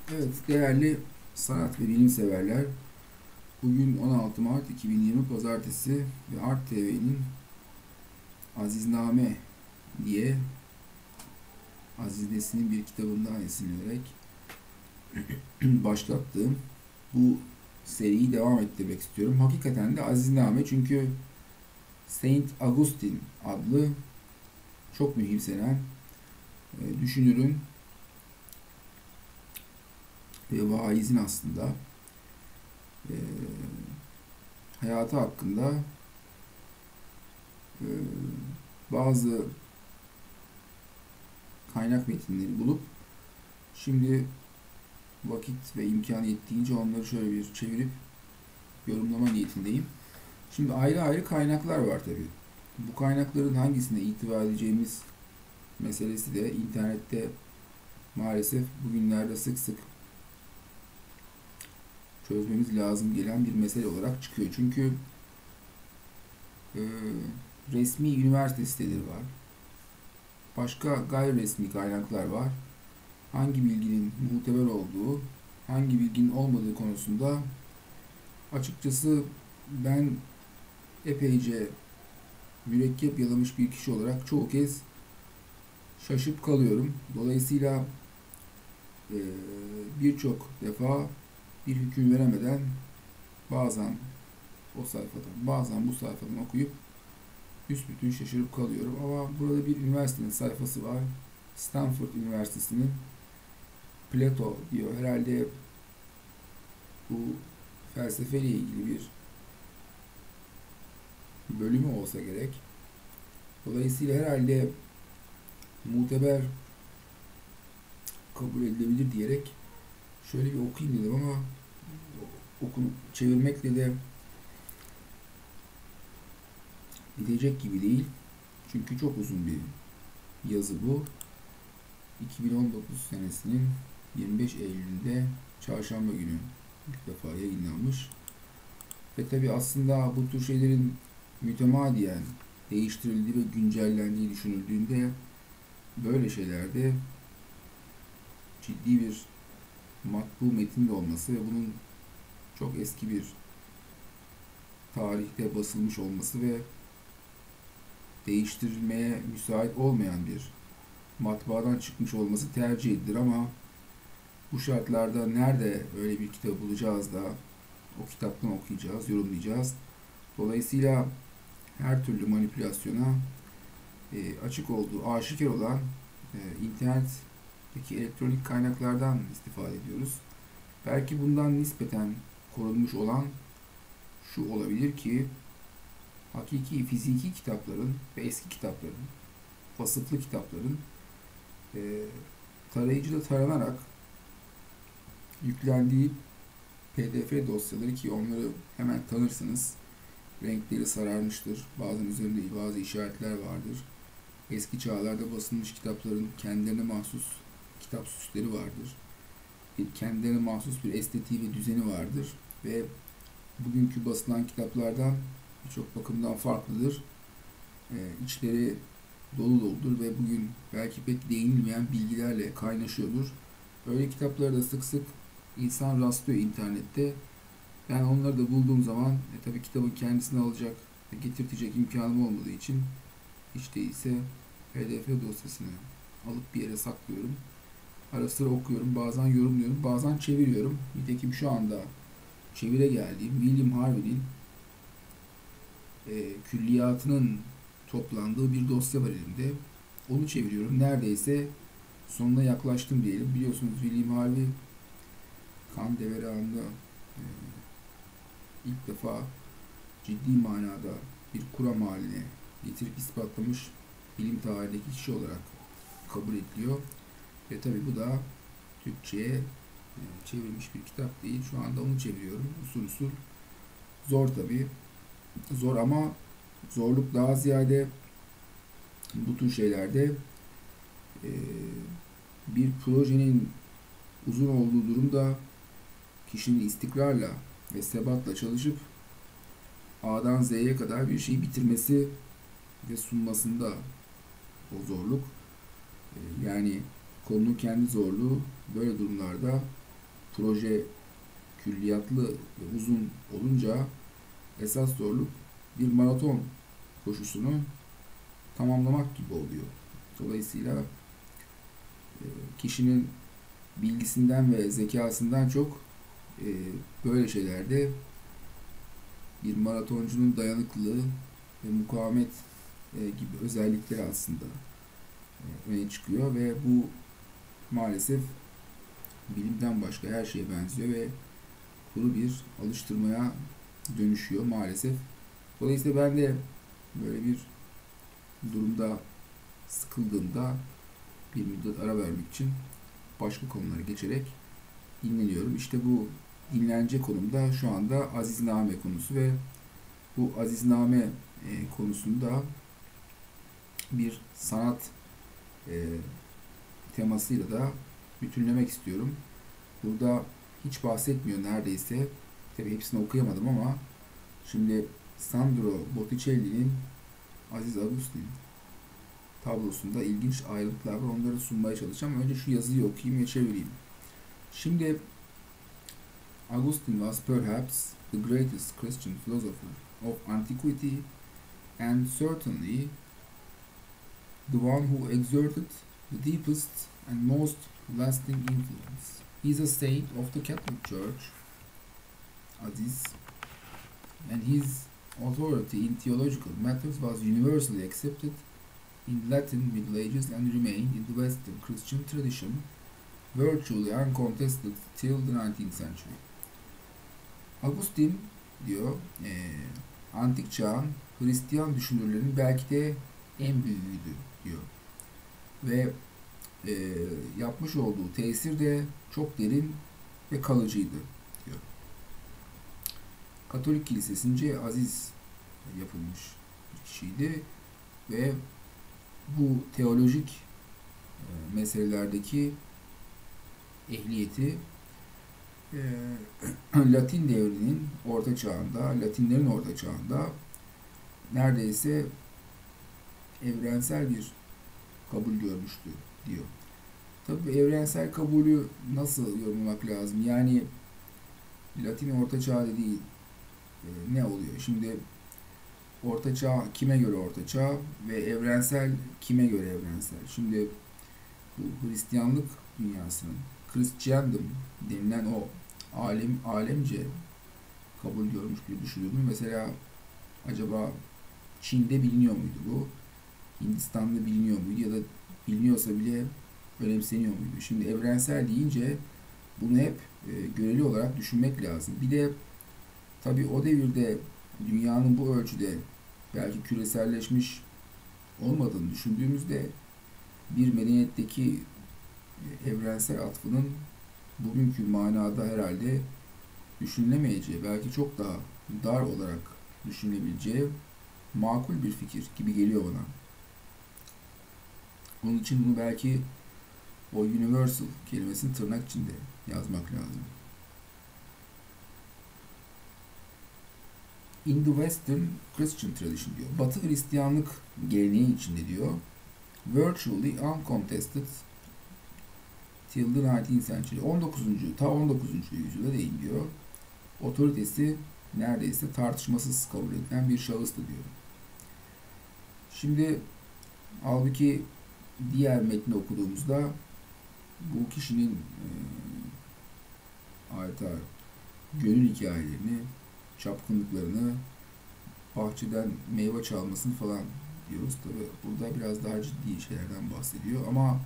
Evet, değerli sanat ve bilim severler, bugün 16 Mart 2020 Pazartesi ve Art TV'nin Azizname diye Aziz Nesin'in bir kitabından esinlenerek başlattığım bu seriyi devam ettirmek istiyorum. Hakikaten de Azizname, çünkü Saint Augustine adlı çok mühimsenen düşünürün ve vaizin aslında e, hayatı hakkında e, bazı kaynak metinleri bulup şimdi vakit ve imkan yettiğince onları şöyle bir çevirip yorumlama niyetindeyim. Şimdi ayrı ayrı kaynaklar var tabii. Bu kaynakların hangisine itibar edeceğimiz meselesi de internette maalesef bugünlerde sık sık çözmemiz lazım gelen bir mesele olarak çıkıyor. Çünkü e, resmi üniversite siteleri var. Başka gayri resmi kaynaklar var. Hangi bilginin muteber olduğu, hangi bilginin olmadığı konusunda açıkçası ben epeyce mürekkep yalamış bir kişi olarak çoğu kez şaşıp kalıyorum. Dolayısıyla e, birçok defa bir hüküm veremeden bazen o sayfadan, bazen bu sayfadan okuyup büsbütün şaşırıp kalıyorum. Ama burada bir üniversitenin sayfası var. Stanford Üniversitesi'nin Plato diyor. Herhalde bu felsefeyle ilgili bir bölümü olsa gerek. Dolayısıyla herhalde muteber kabul edilebilir diyerek şöyle bir okuyayım dedim ama okunup çevirmekle de bitecek gibi değil. Çünkü çok uzun bir yazı bu. 2019 senesinin 25 Eylül'ünde çarşamba günü ilk defa yayınlanmış. Ve tabi aslında bu tür şeylerin mütemadiyen değiştirildiği ve güncellendiği düşünüldüğünde böyle şeylerde ciddi bir matbu metin de olması ve bunun çok eski bir tarihte basılmış olması ve değiştirilmeye müsait olmayan bir matbaadan çıkmış olması tercih edilir. Ama bu şartlarda nerede öyle bir kitap bulacağız da o kitaptan okuyacağız, yorumlayacağız. Dolayısıyla her türlü manipülasyona açık olduğu aşikar olan internetteki elektronik kaynaklardan istifade ediyoruz. Belki bundan nispeten korunmuş olan şu olabilir ki hakiki fiziki kitapların ve eski kitapların, vasıflı kitapların e, tarayıcıda taranarak yüklendiği PDF dosyaları, ki onları hemen tanırsınız. Renkleri sararmıştır. Bazen üzerinde bazı işaretler vardır. Eski çağlarda basılmış kitapların kendilerine mahsus kitap süsleri vardır. Kendilerine mahsus bir estetiği ve düzeni vardır. Ve bugünkü basılan kitaplardan birçok bakımdan farklıdır. İçleri dolu doludur ve bugün belki pek değinilmeyen bilgilerle kaynaşıyordur. Öyle kitaplara da sık sık insan rastlıyor internette. Yani onları da bulduğum zaman tabii kitabın kendisini alacak ve getirtecek imkanım olmadığı için hiç değilse PDF dosyasını alıp bir yere saklıyorum. Ara sıra okuyorum, bazen yorumluyorum, bazen çeviriyorum. Nitekim şu anda çevire geldiğim William Harvey'nin külliyatının toplandığı bir dosya var elimde. Onu çeviriyorum. Neredeyse sonuna yaklaştım diyelim. Biliyorsunuz William Harvey kan deveranında e, ilk defa ciddi manada bir kuram haline getirip ispatlamış bilim tarihindeki kişi olarak kabul ediliyor. Ve tabi bu da Türkçe'ye çevrilmiş bir kitap değil. Şu anda onu çeviriyorum. Usul usul. Zor tabi. Zor ama zorluk daha ziyade bu tür şeylerde e, bir projenin uzun olduğu durumda kişinin istikrarla ve sebatla çalışıp A'dan Z'ye kadar bir şeyi bitirmesi ve sunmasında o zorluk. Yani konunun kendi zorluğu böyle durumlarda proje külliyatlı ve uzun olunca esas zorluk bir maraton koşusunu tamamlamak gibi oluyor. Dolayısıyla kişinin bilgisinden ve zekasından çok böyle şeylerde bir maratoncunun dayanıklılığı ve mukavemet gibi özellikleri aslında öne çıkıyor ve bu maalesef bilimden başka her şeye benziyor ve kuru bir alıştırmaya dönüşüyor maalesef. Dolayısıyla ben de böyle bir durumda sıkıldığımda bir müddet ara vermek için başka konulara geçerek dinleniyorum. İşte bu dinlenecek konumda şu anda azizname konusu ve bu azizname konusunda bir sanat temasıyla da bütünlemek istiyorum. Burada hiç bahsetmiyor neredeyse. Tabii hepsini okuyamadım ama şimdi Sandro Botticelli'nin Aziz Agustin tablosunda ilginç ayrıntılar var. Onları sunmaya çalışacağım. Önce şu yazıyı okuyayım ve çevireyim. Şimdi Augustine was perhaps the greatest Christian philosopher of antiquity and certainly the one who exerted the deepest and most lasting influence. He is a saint of the Catholic Church, Aziz, and his authority in theological matters was universally accepted in Latin Middle Ages and remained in the Western Christian tradition virtually uncontested till the 19th century. Augustine diyor, antik çağın Hristiyan düşünürlerinin belki de en büyüğüydü diyor. Ve yapmış olduğu tesir de çok derin ve kalıcıydı diyor. Katolik Kilisesi'nce aziz yapılmış bir kişiydi ve bu teolojik meselelerdeki ehliyeti Latin devrinin orta çağında, Latinlerin orta çağında neredeyse evrensel bir kabul görmüştü diyor. Tabii evrensel kabulü nasıl yorumlamak lazım? Yani Latin orta çağ dediği ne oluyor? Şimdi orta çağ kime göre orta çağ ve evrensel kime göre evrensel? Şimdi bu Hristiyanlık dünyasının Christendom denilen o alemce kabul görmüş bir düşünür mü? Mesela acaba Çin'de biliniyor muydu bu? Hindistan'da biliniyor muydu? Ya da biliniyorsa bile önemseniyor muydu? Şimdi evrensel deyince bunu hep göreli olarak düşünmek lazım. Bir de tabii o devirde dünyanın bu ölçüde belki küreselleşmiş olmadığını düşündüğümüzde bir medeniyetteki evrensel atfının bugünkü manada herhalde düşünülemeyeceği, belki çok daha dar olarak düşünülebileceği makul bir fikir gibi geliyor bana. Onun için bunu belki o universal kelimesini tırnak içinde yazmak lazım. In the Western Christian tradition diyor. Batı Hristiyanlık geleneği içinde diyor. Virtually uncontested till the 19th century. 19. yüzyıla değin diyor. Otoritesi neredeyse tartışmasız kabul edilen bir şahıstı diyor. Şimdi halbuki diğer metni okuduğumuzda bu kişinin adeta gönül hikayelerini, çapkınlıklarını, bahçeden meyve çalmasını falan diyoruz. Tabi burada biraz daha ciddi şeylerden bahsediyor ama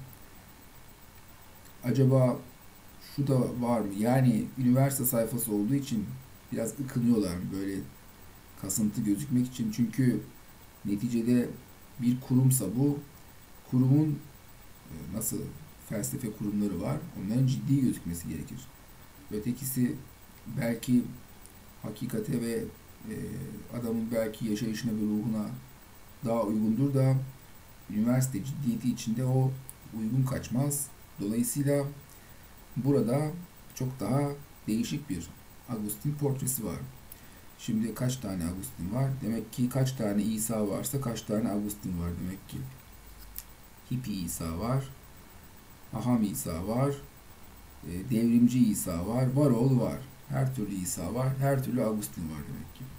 acaba şu da var mı? Yani üniversite sayfası olduğu için biraz ıkınıyorlar mı böyle kasıntı gözükmek için? Çünkü neticede bir kurumsa bu kurumun nasıl felsefe kurumları var. Onların ciddi gözükmesi gerekir. Ötekisi belki hakikate ve adamın belki yaşayışına ve ruhuna daha uygundur da üniversite ciddiyeti içinde o uygun kaçmaz. Dolayısıyla burada çok daha değişik bir Agustin portresi var. Şimdi kaç tane Agustin var? Demek ki kaç tane İsa varsa kaç tane Agustin var demek ki. Hippie İsa var. Aham İsa var. devrimci İsa var, var ol var. Her türlü İsa var, her türlü Augustin var demek ki.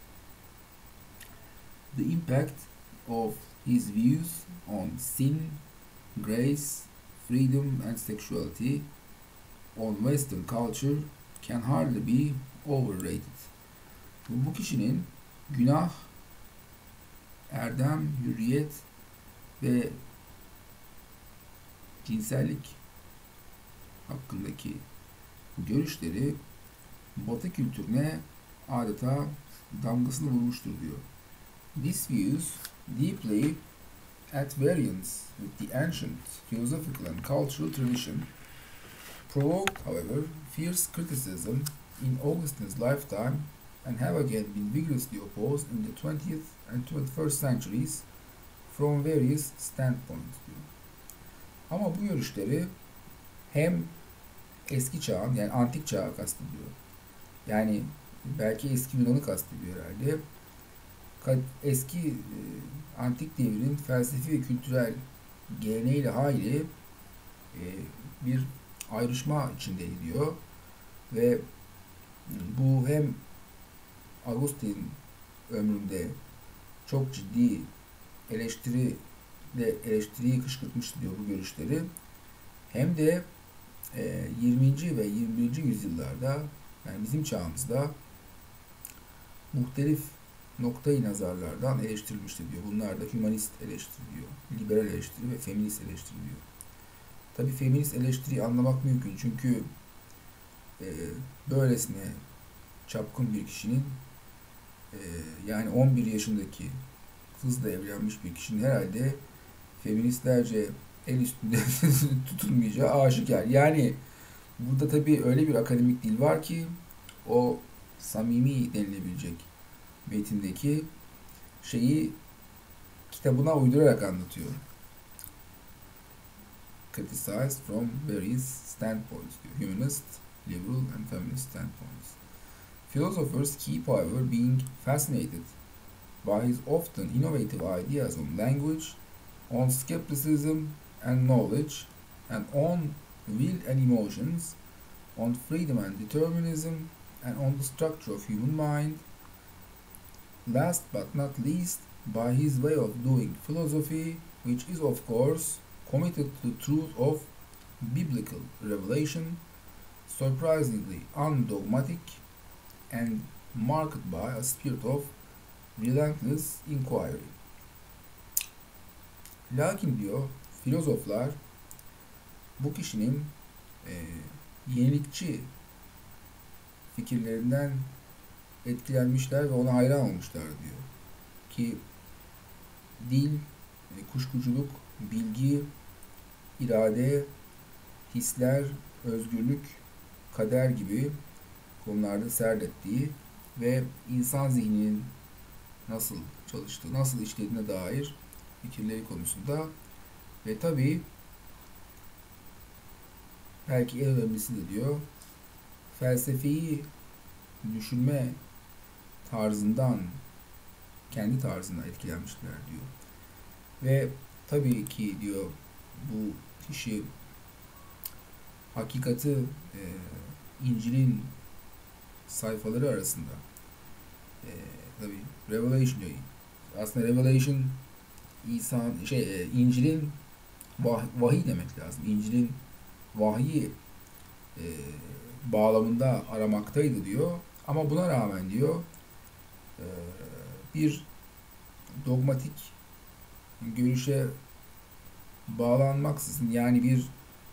The impact of his views on sin, grace, freedom and sexuality on Western culture can hardly be overrated. Bu kişinin günah, erdem, hürriyet ve cinsellik hakkındaki görüşleri Batı kültürüne adeta damgasını vurmuştur diyor. These views, deeply at variance with the ancient philosophical and cultural tradition, provoked, however, fierce criticism in Augustine's lifetime and have again been vigorously opposed in the 20th and 21st centuries from various standpoints diyor. Ama bu görüşleri hem eski çağın yani antik çağı kastediyor. Yani belki eski Yunan'ı kastediyor herhalde. Eski antik devrin felsefi ve kültürel geleneğiyle hayli bir ayrışma içinde diyor. Ve bu hem Augustin ömründe çok ciddi eleştiriyi kışkırtmıştı diyor bu görüşleri. Hem de 20. ve 21. yüzyıllarda yani bizim çağımızda muhtelif noktayı nazarlardan eleştirilmiştir diyor. Bunlar da hümanist eleştiri diyor, liberal eleştiri ve feminist eleştiri diyor. Tabii feminist eleştiriyi anlamak mümkün çünkü böylesine çapkın bir kişinin yani 11 yaşındaki kızla evlenmiş bir kişinin herhalde feministlerce el üstünde tutulmayacağı aşikar. Yani burada tabii öyle bir akademik dil var ki o samimi denilebilecek metindeki şeyi kitabına uydurarak anlatıyor. Criticized from various standpoints diyor. Humanist, liberal and feminist standpoints. Philosophers keep, however, being fascinated by his often innovative ideas on language, on skepticism and knowledge, and on will and emotions, on freedom and determinism, and on the structure of human mind. Last but not least, by his way of doing philosophy, which is of course committed to the truth of biblical revelation, surprisingly undogmatic, and marked by a spirit of relentless inquiry. Lakin diyor, filozoflar bu kişinin yenilikçi fikirlerinden etkilenmişler ve ona hayran olmuşlar diyor. Ki dil, kuşkuculuk, bilgi, irade, hisler, özgürlük, kader gibi konularda serdettiği ve insan zihninin nasıl çalıştığı, nasıl işlediğine dair fikirleri konusunda ve tabii belki en önemlisi de diyor felsefeyi düşünme tarzından kendi tarzından etkilenmişler diyor. Ve tabii ki diyor bu kişi hakikati İncil'in sayfaları arasında tabii Revelation diyor. Aslında Revelation İncil'in vahiy demek lazım. İncil'in vahyi bağlamında aramaktaydı diyor. Ama buna rağmen diyor bir dogmatik görüşe bağlanmaksızın yani bir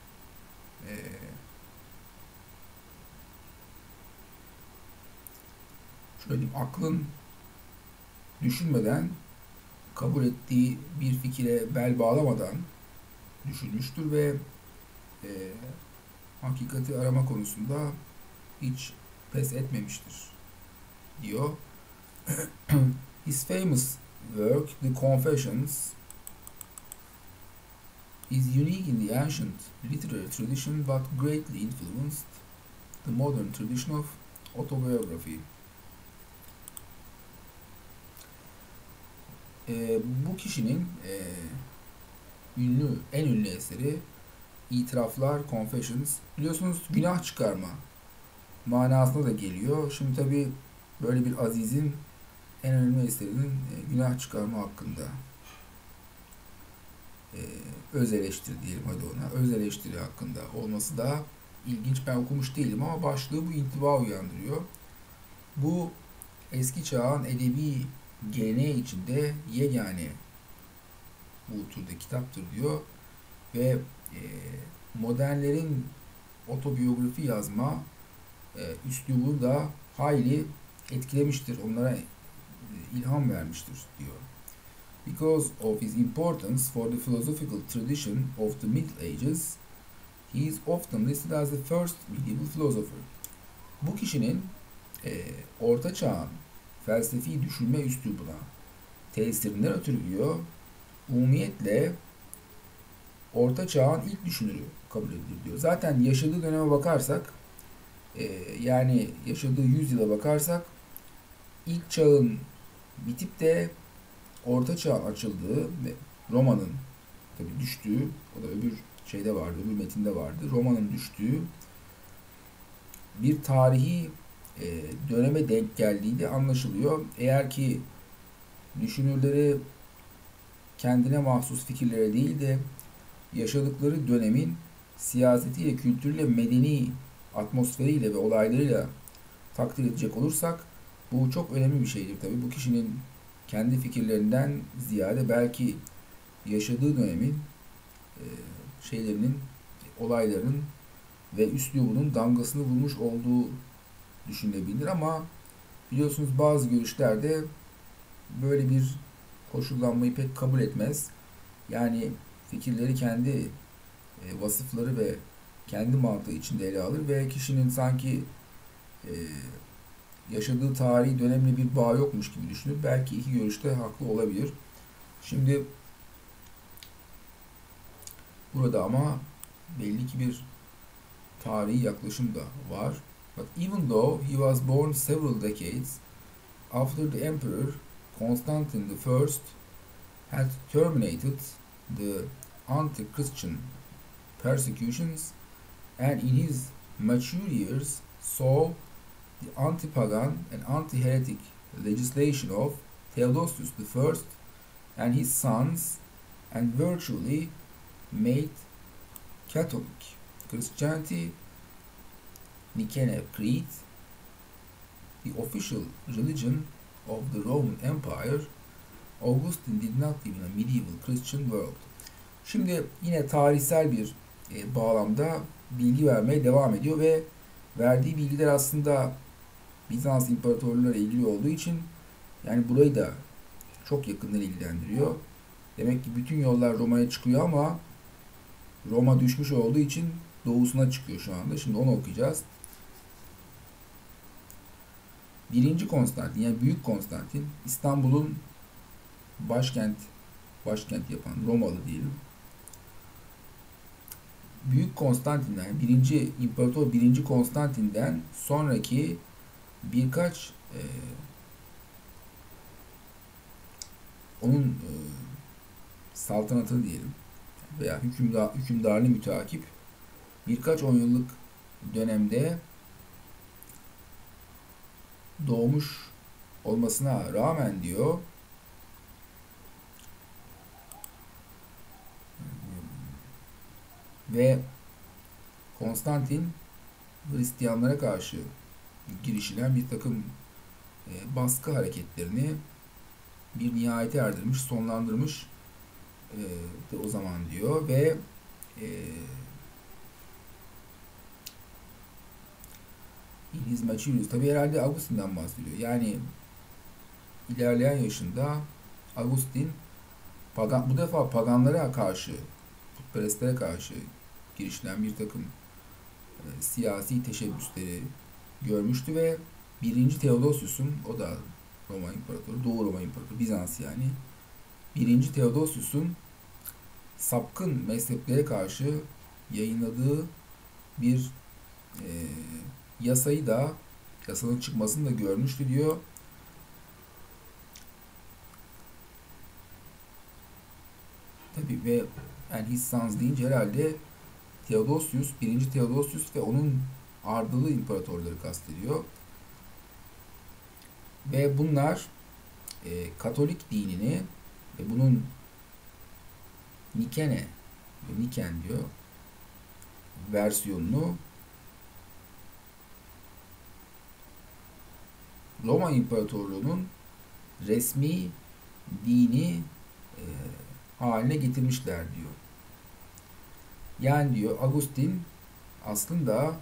şöyle diyeyim, aklın düşünmeden kabul ettiği bir fikire bel bağlamadan düşünmüştür ve hakikati arama konusunda hiç pes etmemiştir diyor. His famous work, The Confessions, is unique in the ancient literary tradition but greatly influenced the modern tradition of autobiography. Bu kişinin en ünlü eseri itiraflar, confessions. Biliyorsunuz günah çıkarma manasına da geliyor. Şimdi tabi böyle bir azizin en önemli eserinin günah çıkarma hakkında öz eleştiri diyelim hadi ona. Öz eleştiri hakkında olması da ilginç. Ben okumuş değilim ama başlığı bu intiba uyandırıyor. Bu eski çağın edebi geleneği içinde yegane bu türde kitaptır diyor ve modernlerin otobiyografi yazma üslubu da hayli etkilemiştir. Onlara ilham vermiştir diyor. Because of his importance for the philosophical tradition of the Middle Ages, he is often listed as the first medieval philosopher. Bu kişinin Orta Çağ'ın felsefi düşünme üslubuna tesirinden ötürü diyor, umumiyetle Orta Çağ'ın ilk düşünürü kabul edilir diyor. Zaten yaşadığı döneme bakarsak, yani yaşadığı yüzyıla bakarsak, ilk çağın bitip de Orta Çağ'ın açıldığı ve Roma'nın tabii düştüğü, o da öbür şeyde vardı, öbür metinde vardı. Roma'nın düştüğü bir tarihi döneme denk geldiği de anlaşılıyor. Eğer ki düşünürleri kendine mahsus fikirlere değil de yaşadıkları dönemin siyasetiyle, kültürüyle, medeni atmosferiyle ve olaylarıyla takdir edecek olursak bu çok önemli bir şeydir tabii. Bu kişinin kendi fikirlerinden ziyade belki yaşadığı dönemin şeylerinin, olaylarının ve üslubunun damgasını vurmuş olduğu düşünülebilir ama biliyorsunuz bazı görüşlerde böyle bir koşullanmayı pek kabul etmez. Yani fikirleri kendi vasıfları ve kendi mantığı içinde ele alır ve kişinin sanki yaşadığı tarihi dönemle bir bağ yokmuş gibi düşünür. Belki iki görüşte haklı olabilir. Şimdi burada ama belli ki bir tarihi yaklaşım da var. But even though he was born several decades after the emperor Constantine I had terminated the anti-Christian persecutions and in his mature years saw the anti-pagan and anti-heretic legislation of Theodosius I and his sons and virtually made Catholic Christianity, Nicene Creed, the official religion of the Roman Empire, Augustine did not live in a medieval Christian world. Şimdi yine tarihsel bir bağlamda bilgi vermeye devam ediyor ve verdiği bilgiler aslında Bizans imparatorluğuyla ilgili olduğu için yani burayı da çok yakından ilgilendiriyor. Demek ki bütün yollar Roma'ya çıkıyor ama Roma düşmüş olduğu için doğusuna çıkıyor şu anda. Şimdi onu okuyacağız. Birinci Konstantin yani Büyük Konstantin İstanbul'un başkent yapan Romalı diyelim. Büyük Konstantin'den yani birinci İmparator 1. Konstantin'den sonraki birkaç onun saltanatını diyelim veya hükümdarını müteakip birkaç 10 yıllık dönemde doğmuş olmasına rağmen diyor ve Konstantin Hristiyanlara karşı girişilen bir takım baskı hareketlerini bir nihayete erdirmiş, sonlandırmış o zaman diyor ve in his mature tabi herhalde Augustin'den bahsediyor. Yani ilerleyen yaşında Augustin bu defa paganlara karşı, putperestlere karşı girişilen bir takım siyasi teşebbüsleri görmüştü ve 1. Theodosius'un, o da Roma İmparatoru, Doğu Roma İmparatoru, Bizans yani, 1. Theodosius'un sapkın mezheplere karşı yayınladığı bir yasanın çıkmasını da görmüştü diyor. Tabii ve and his sons deyince herhalde Theodosius, 1. Theodosius ve onun ardılı imparatorları kastediyor. Ve bunlar Katolik dinini ve bunun Niken diyor versiyonunu Roma İmparatorluğu'nun resmi dini haline getirmişler diyor. Yani diyor Agustin aslında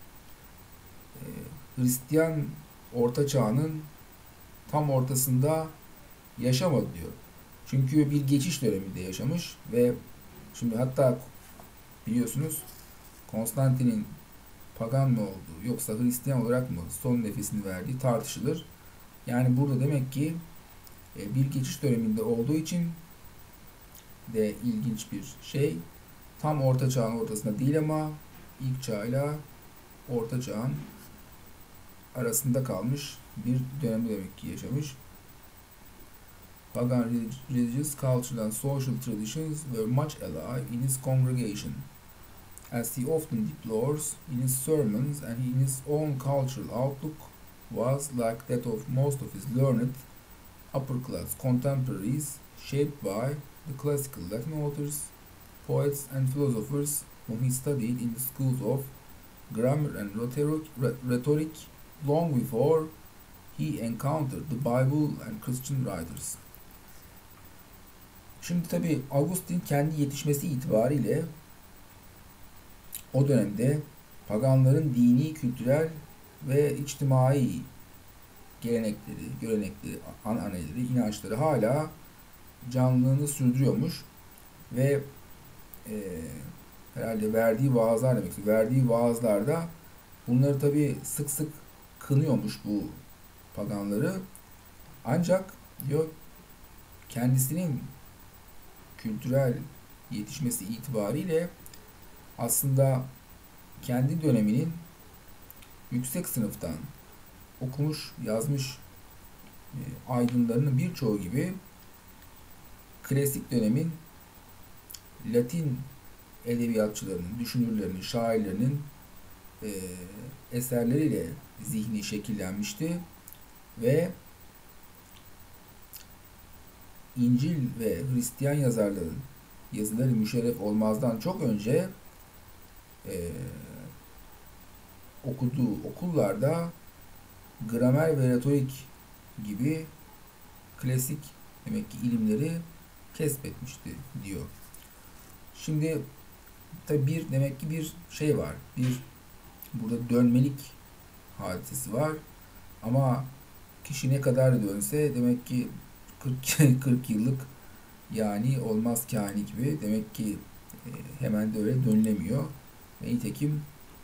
Hristiyan Orta Çağ'ın tam ortasında yaşamadı diyor. Çünkü bir geçiş döneminde yaşamış ve şimdi hatta biliyorsunuz Konstantin'in pagan mı olduğu yoksa Hristiyan olarak mı son nefesini verdiği tartışılır. Yani burada demek ki bir geçiş döneminde olduğu için de ilginç bir şey. Tam Orta Çağ'ın ortasında değil ama ilk çağıyla Orta Çağ'ın arasında kalmış bir dönemde demek ki yaşamış. Pagan religious, cultural and social traditions were much alike in his congregation, as he often deplores in his sermons, and in his own cultural outlook was, like that of most of his learned upper-class contemporaries, shaped by the classical Latin authors, poets and philosophers whom he studied in the schools of grammar and rhetoric long before he encountered the Bible and Christian writers. Şimdi tabi Augustin kendi yetişmesi itibariyle o dönemde paganların dini, kültürel ve içtimai gelenekleri, görenekleri, ananeleri, inançları hala canlılığını sürdürüyormuş ve herhalde verdiği vaazlar demek istiyor. Verdiği vaazlarda bunları tabi sık sık kınıyormuş bu paganları. Ancak diyor kendisinin kültürel yetişmesi itibariyle aslında kendi döneminin yüksek sınıftan okumuş, yazmış aydınlarının birçoğu gibi klasik dönemin Latin edebiyatçılarının, düşünürlerinin, şairlerinin eserleriyle zihni şekillenmişti ve İncil ve Hristiyan yazarların yazıları müşerref olmazdan çok önce okuduğu okullarda gramer ve retorik gibi klasik demek ki ilimleri kesbetmişti diyor. Şimdi tabi demek ki bir şey var. Bir burada dönmelik hadisesi var. Ama kişi ne kadar dönse demek ki 40 yıllık yani olmaz kâhini gibi demek ki hemen de öyle dönülemiyor. Ve nitekim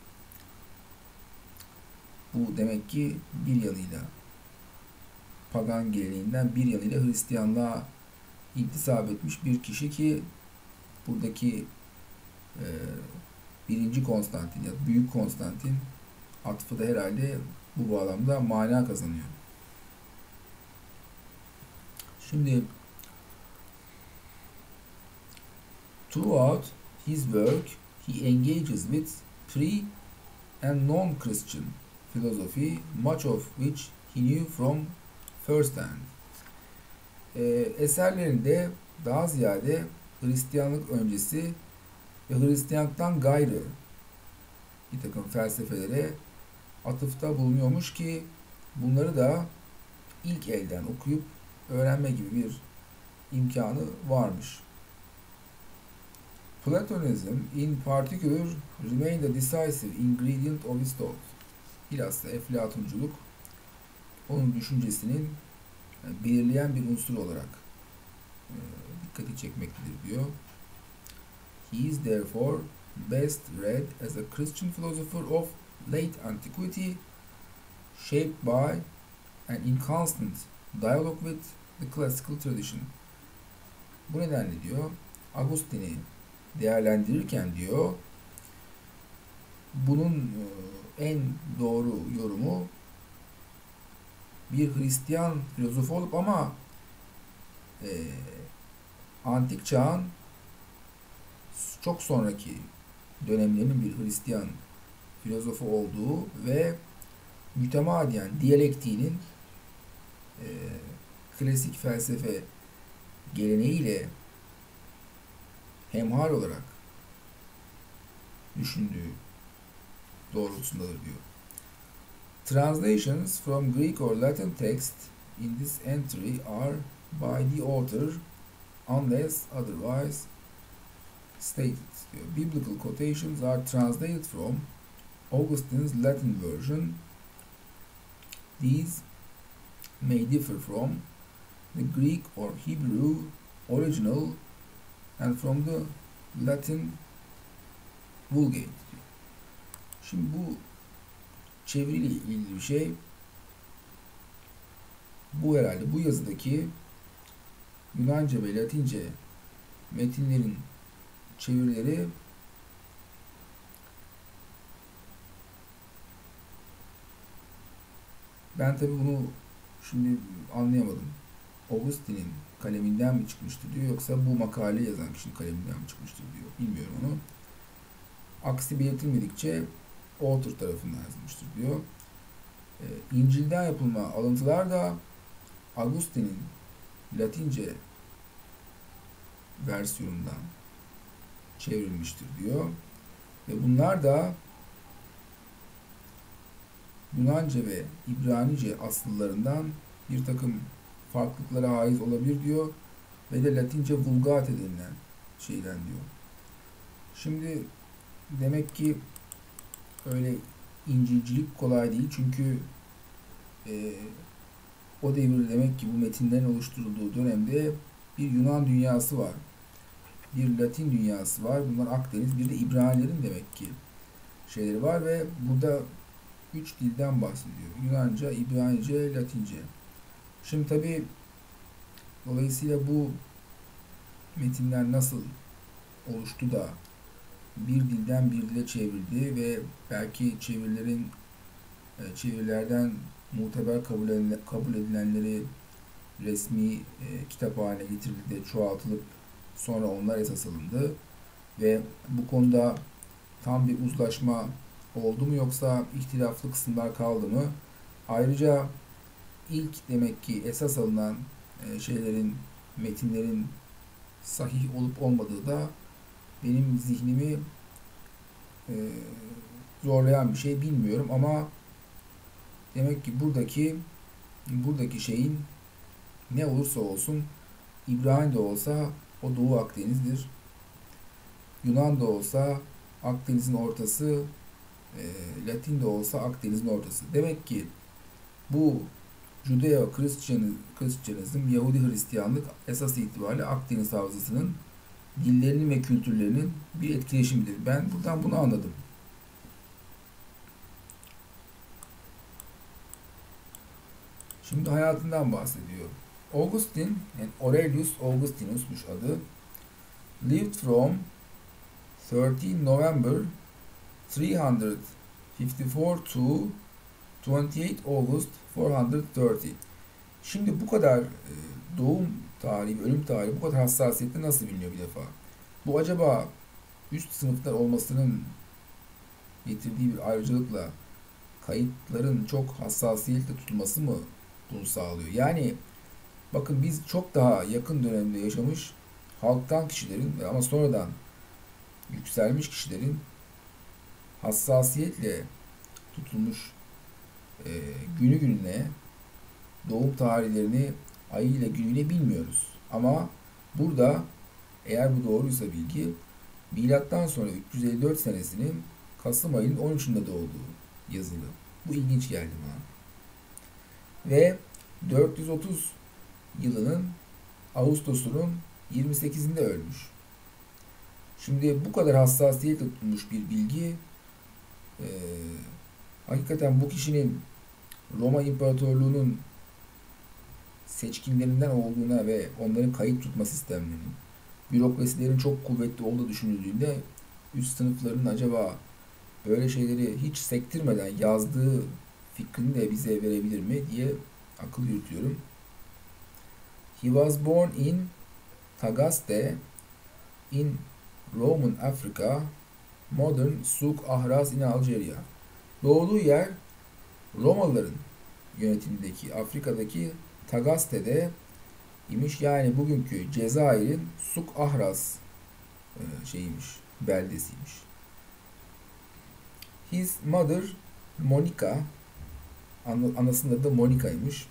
bu demek ki bir yanıyla pagan geleneğinden bir yanıyla Hristiyanlığa intisap etmiş bir kişi ki buradaki 1. Konstantin ya da Büyük Konstantin atfı da herhalde bu bağlamda mana kazanıyor. Şimdi throughout his work he engages with pre- and non-Christian philosophy, much of which he knew from first hand. Eserlerinde daha ziyade Hristiyanlık öncesi ve Hristiyanlıktan gayrı bir takım felsefelere atıfta bulunuyormuş ki bunları da ilk elden okuyup öğrenme gibi bir imkanı varmış. Platonism in particular remained a decisive ingredient of his thought. Bilhassa Eflatunculuk onun düşüncesinin belirleyen bir unsur olarak dikkati çekmektedir diyor. He is therefore best read as a Christian philosopher of late antiquity, shaped by and in constant dialogue with the classical tradition. Bu nedenle diyor Agustin'i değerlendirirken diyor bunun en doğru yorumu bir Hristiyan filozofu olup ama antik çağın çok sonraki dönemlerinin bir Hristiyan filozofu olduğu ve mütemadiyen diyalektiğinin e, klasik felsefe geleneğiyle hemhal olarak düşündüğü doğrultusundadır diyor. Translations from Greek or Latin text in this entry are by the author unless otherwise stated diyor. Biblical quotations are translated from Augustine's Latin version. These may differ from the Greek or Hebrew original and from the Latin Vulgate diyor. Şimdi bu çeviriyle ilgili bir şey. Bu herhalde bu yazıdaki Yunanca ve Latince metinlerin çevirileri ben tabi bunu şimdi anlayamadım. Augustine'in kaleminden mi çıkmıştır diyor yoksa bu makale yazan kişinin kaleminden mi çıkmıştır diyor. Bilmiyorum onu. Aksi belirtilmedikçe author tarafından yazılmıştır diyor. İncil'den yapılma alıntılar da Augustine'in Latince versiyonundan çevrilmiştir diyor. Ve bunlar da Yunanca ve İbranice asıllarından bir takım farklılıklara haiz olabilir diyor. Ve de Latince Vulgate denilen şeyden diyor. Şimdi demek ki öyle İncilcilik kolay değil. Çünkü o devir demek ki bu metinlerin oluşturulduğu dönemde bir Yunan dünyası var. Bir Latin dünyası var. Bunlar Akdeniz. Bir de İbranilerin demek ki şeyleri var ve burada 3 dilden bahsediyor. Yunanca, İbranice, Latince. Şimdi tabi dolayısıyla bu metinler nasıl oluştu da bir dilden bir dile çevrildi ve belki çevirilerden muteber kabul edilenleri resmi kitap haline getirildi de çoğaltılıp sonra onlar esas alındı ve bu konuda tam bir uzlaşma oldu mu yoksa ihtilaflı kısımlar kaldı mı? Ayrıca ilk demek ki esas alınan metinlerin sahih olup olmadığı da benim zihnimi zorlayan bir şey bilmiyorum ama demek ki buradaki şeyin ne olursa olsun İbrani de olsa o Doğu Akdeniz'dir. Yunan da olsa Akdeniz'in ortası, Latin de olsa Akdeniz'in ortası. Demek ki bu Judeo-Hristiyanizm, Yahudi Hristiyanlık esas itibariyle Akdeniz havzasının dillerinin ve kültürlerinin bir etkileşimidir. Ben buradan bunu anladım. Şimdi hayatından bahsediyor. Augustine, yani Aurelius Augustinus'muş adı. Lived from 13 November 354 to 28 August 430. Şimdi bu kadar doğum tarihi, ölüm tarihi bu kadar hassasiyetle nasıl biliniyor bir defa? Bu acaba üst sınıflar olmasının getirdiği bir ayrıcalıkla kayıtların çok hassasiyetle tutulması mı bunu sağlıyor? Yani bakın biz çok daha yakın dönemde yaşamış halktan kişilerin ama sonradan yükselmiş kişilerin hassasiyetle tutulmuş günü gününe doğum tarihlerini ayıyla günüyle bilmiyoruz. Ama burada eğer bu doğruysa bilgi milattan sonra 354 senesinin Kasım ayının 13'ünde doğduğu yazılı. Bu ilginç geldi bana. Ve 430 yılının Ağustos'unun 28'inde ölmüş. Şimdi bu kadar hassasiyetle tutulmuş bir bilgi hakikaten bu kişinin Roma İmparatorluğu'nun seçkinlerinden olduğuna ve onların kayıt tutma sistemlerinin, bürokrasilerin çok kuvvetli olduğu düşünüldüğünde üst sınıfların acaba böyle şeyleri hiç sektirmeden yazdığı fikrini de bize verebilir mi diye akıl yürütüyorum. He was born in Tagaste in Roman Africa Modern Souk Ahraz in Algeria. Doğduğu yer Romalıların yönetimindeki Afrika'daki Tagaste'de imiş. Yani bugünkü Cezayir'in Souk Ahraz şeyiymiş, beldesiymiş. His mother Monica, anasının adı Monica'ymış.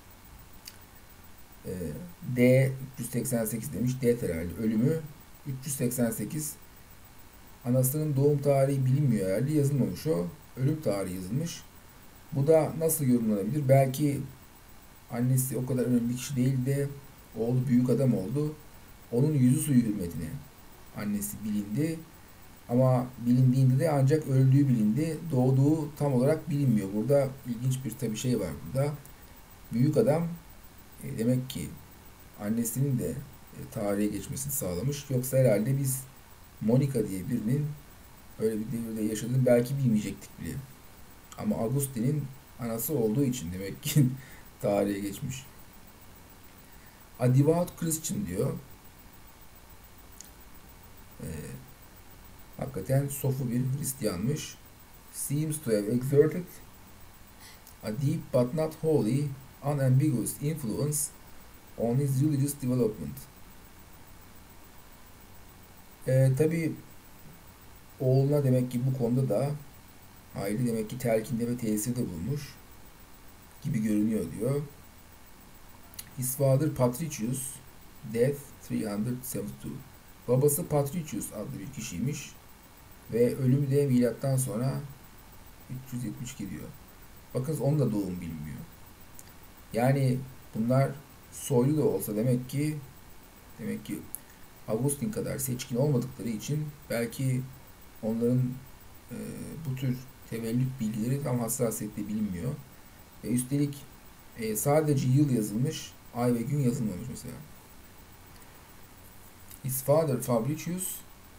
D 388 demiş. D herhalde. Ölümü 388. Anasının doğum tarihi bilinmiyor herhalde. Yazılmamış o. Ölüm tarihi yazılmış. Bu da nasıl yorumlanabilir? Belki annesi o kadar önemli bir kişi değil de oğlu büyük adam oldu. Onun yüzü suyu hürmetine annesi bilindi. Ama bilindiğinde de ancak öldüğü bilindi. Doğduğu tam olarak bilinmiyor. Burada ilginç bir tabii şey var burada. Büyük adam demek ki annesinin de tarihe geçmesini sağlamış. Yoksa herhalde biz Monica diye birinin öyle bir devirde yaşadığını belki bilmeyecektik bile. Ama Agustin'in anası olduğu için demek ki tarihe geçmiş. A devout Christian diyor. Hakikaten sofu bir Hristiyanmış. Seems to have exerted a deep but not wholly unambiguous influence on his religious development. Tabi oğluna demek ki bu konuda da aile demek ki telkinde ve tesirde bulmuş gibi görünüyor diyor. His father Patricius, death 372. Babası Patricius adlı bir kişiymiş ve ölümü de milattan sonra 372 diyor. Bakın onun da doğum bilinmiyor. Yani bunlar soylu da olsa demek ki Augustin kadar seçkin olmadıkları için belki onların bu tür tevellüt bilgileri tam hassasiyetle bilinmiyor. Üstelik sadece yıl yazılmış, ay ve gün yazılmamış mesela. His father Fabricius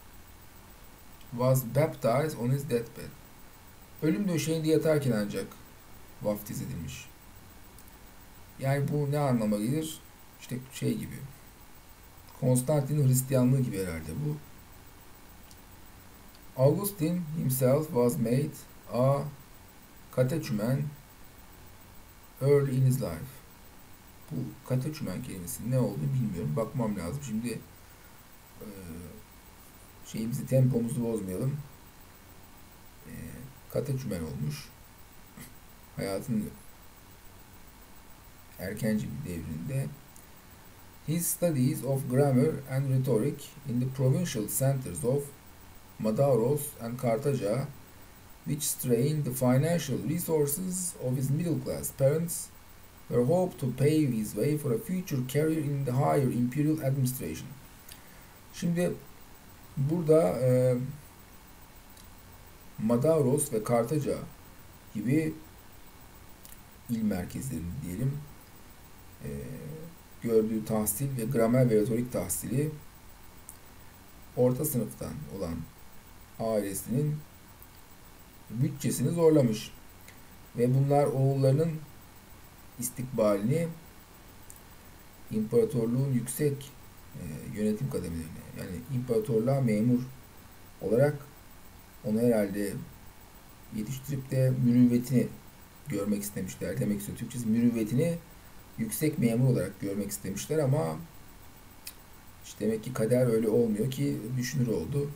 was baptized on his deathbed. Ölüm döşeğinde yatarken ancak vaftiz edilmiş. Yani bu ne anlama gelir? İşte şey gibi. Konstantin'in Hristiyanlığı gibi herhalde bu. Augustine himself was made a catechumen early in his life. Bu catechumen kelimesinin ne olduğunu bilmiyorum. Bakmam lazım. Şimdi şeyimizi, tempomuzu bozmayalım. Catechumen olmuş. Hayatın erkenci bir devrinde. His studies of grammar and rhetoric in the provincial centers of Madaros and Cartaja, which strained the financial resources of his middle-class parents, were hoped to pave his way for a future career in the higher imperial administration. Şimdi burada Madaros ve Kartaca gibi il merkezlerinde diyelim gördüğü tahsil ve gramer ve retorik tahsili orta sınıftan olan ailesinin bütçesini zorlamış ve bunlar oğullarının istikbalini imparatorluğun yüksek yönetim kademelerine, yani imparatorluğa memur olarak onu herhalde yetiştirip de mürüvvetini görmek istemişler. Demek istiyor Türkçesi, mürüvvetini yüksek memur olarak görmek istemişler ama işte demek ki kader öyle olmuyor ki düşünür oldu.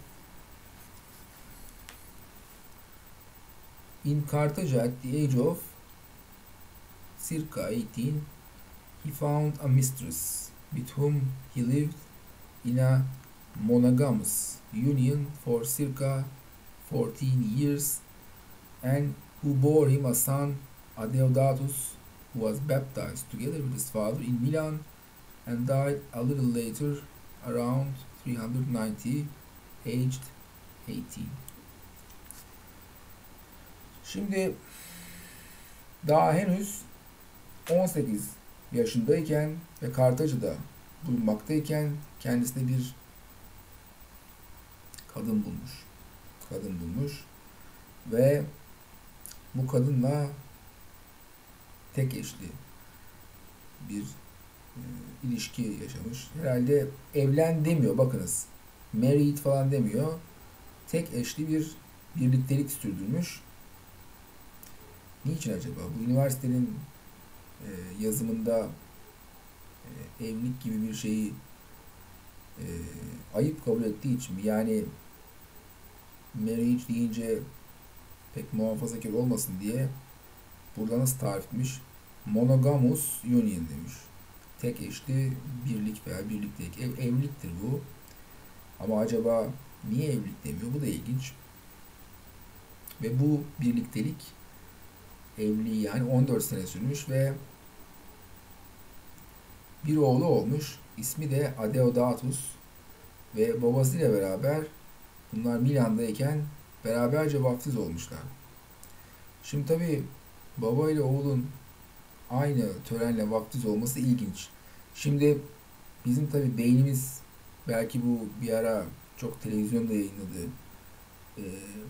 In Carthage at the age of circa 18, he found a mistress with whom he lived in a monogamous union for circa 14 years and who bore him a son, Adeodatus, who was baptized together with his father in Milan and died a little later around 390, aged 18. Şimdi daha henüz 18 yaşındayken ve Kartaca'da bulunmaktayken kendisine bir kadın bulmuş ve bu kadınla tek eşli bir ilişki yaşamış. Herhalde evlen demiyor, bakınız. Married falan demiyor. tek eşli bir birliktelik sürdürmüş. Niçin acaba? Bu üniversitenin yazımında evlilik gibi bir şeyi e, ayıp kabul ettiği için mi? Yani marriage deyince pek muhafazakar olmasın diye burada nasıl tarif etmiş? Monogamous union demiş. Tek eşli birlik veya birliktelik. Evliliktir bu. Ama acaba niye evlilik demiyor? Bu da ilginç. Ve bu birliktelik evliliği yani 14 sene sürmüş ve bir oğlu olmuş. İsmi de Adeodatus ve babasıyla beraber bunlar Milan'dayken beraberce vaftiz olmuşlar. Şimdi tabii baba ile oğlun aynı törenle vaftiz olması ilginç. Şimdi bizim tabii beynimiz belki bu bir ara çok televizyonda yayınladığı e,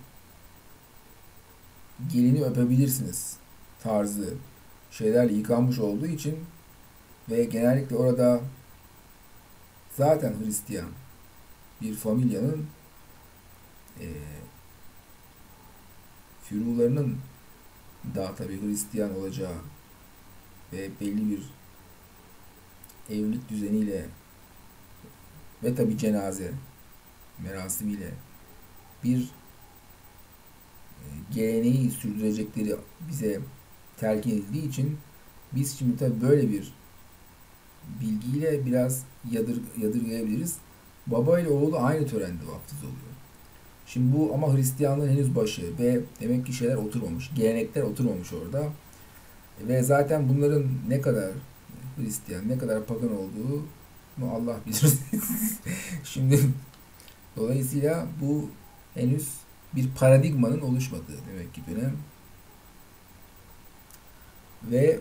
gelini öpebilirsiniz tarzı şeylerle yıkanmış olduğu için ve genellikle orada zaten Hristiyan bir familyanın e, fürularının daha tabii Hristiyan olacağı ve belli bir evlilik düzeniyle ve tabii cenaze merasimiyle bir geleneği sürdürecekleri bize telkin edildiği için biz şimdi tabii böyle bir bilgiyle biraz yadırgayabiliriz. Baba ile oğlu aynı törende vaftiz oluyor. Şimdi bu ama Hristiyanlığın henüz başı ve demek ki şeyler oturmamış. Gelenekler oturmamış orada. Ve zaten bunların ne kadar Hristiyan, ne kadar pagan olduğu Allah bilir. Şimdi dolayısıyla bu henüz bir paradigmanın oluşmadığı demek ki dönem. Ve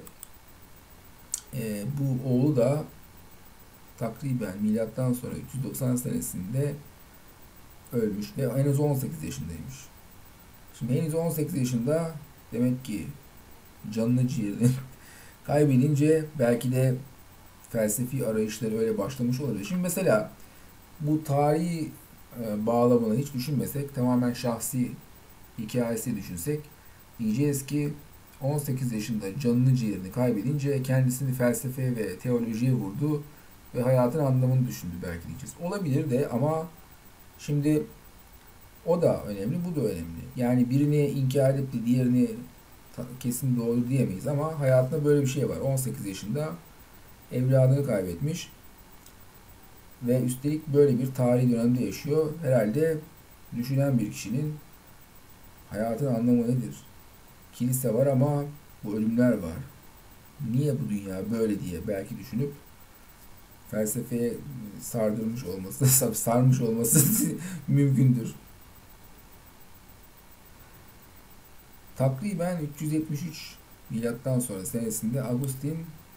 bu oğlu da takriben milattan sonra 390 senesinde ölmüş ve henüz 18 yaşındaymış. Şimdi henüz 18 yaşında demek ki canını ciğerini kaybedince belki de felsefi arayışları öyle başlamış olabilir. Şimdi mesela bu tarihi bağlamını hiç düşünmesek, tamamen şahsi hikayesi düşünsek, diyeceğiz ki 18 yaşında canını ciğerini kaybedince kendisini felsefeye ve teolojiye vurdu ve hayatın anlamını düşündü belki diyeceğiz. Olabilir de ama şimdi o da önemli, bu da önemli. Yani birini inkar edip de diğerini kesin doğru diyemeyiz ama hayatında böyle bir şey var. 18 yaşında evladını kaybetmiş ve üstelik böyle bir tarihi dönemde yaşıyor. Herhalde düşünen bir kişinin hayatın anlamı nedir? Kilise var ama bu ölümler var. Niye bu dünya böyle diye belki düşünüp felsefeye sardırmış olması, sarmış olması mümkündür. Takriben 373 milattan sonra senesinde Agustin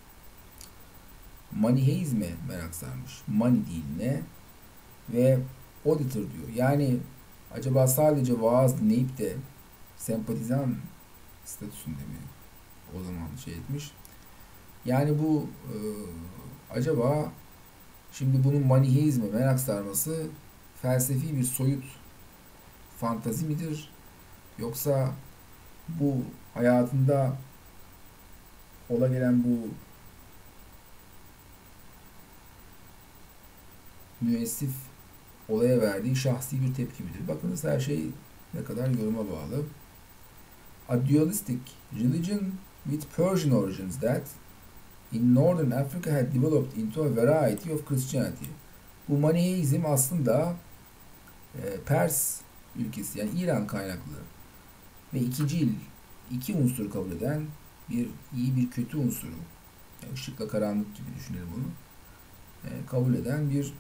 Maniheizme merak sarmış. Mani dinine ve auditor diyor. Yani acaba sadece vaaz dinleyip de sempatizan statüsünde mi o zaman şey etmiş. Yani bu acaba şimdi bunun maniheizme merak sarması felsefi bir soyut fantazi midir? Yoksa bu hayatında ola gelen bu müessif olaya verdiği şahsi bir tepki midir? Bakınız her şey ne kadar yoruma bağlı. A dualistic religion with Persian origins that in Northern Africa had developed into a variety of Christianity. Bu Maniheizm aslında Pers ülkesi yani İran kaynaklı ve ikicil iki unsur kabul eden bir iyi bir kötü unsuru yani ışıkla karanlık gibi düşünelim bunu kabul eden bir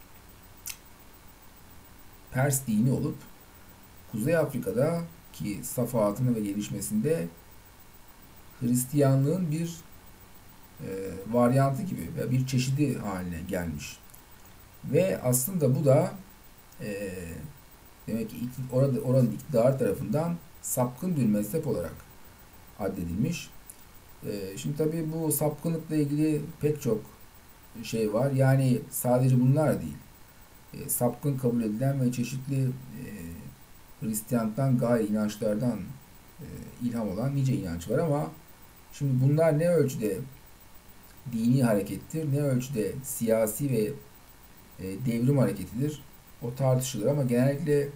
Pers dini olup Kuzey Afrika'da ki safahatına ve gelişmesinde Hristiyanlığın bir varyantı gibi ve bir çeşidi haline gelmiş. Ve aslında bu da demek ki oranın iktidar tarafından sapkın bir mezhep olarak addedilmiş. Şimdi tabii bu sapkınlıkla ilgili pek çok şey var. Yani sadece bunlar değil. Sapkın kabul edilen ve çeşitli Hristiyanlıktan, gayri inançlardan ilham olan nice inanç var ama şimdi bunlar ne ölçüde dini harekettir, ne ölçüde siyasi ve devrim hareketidir o tartışılır ama genellikle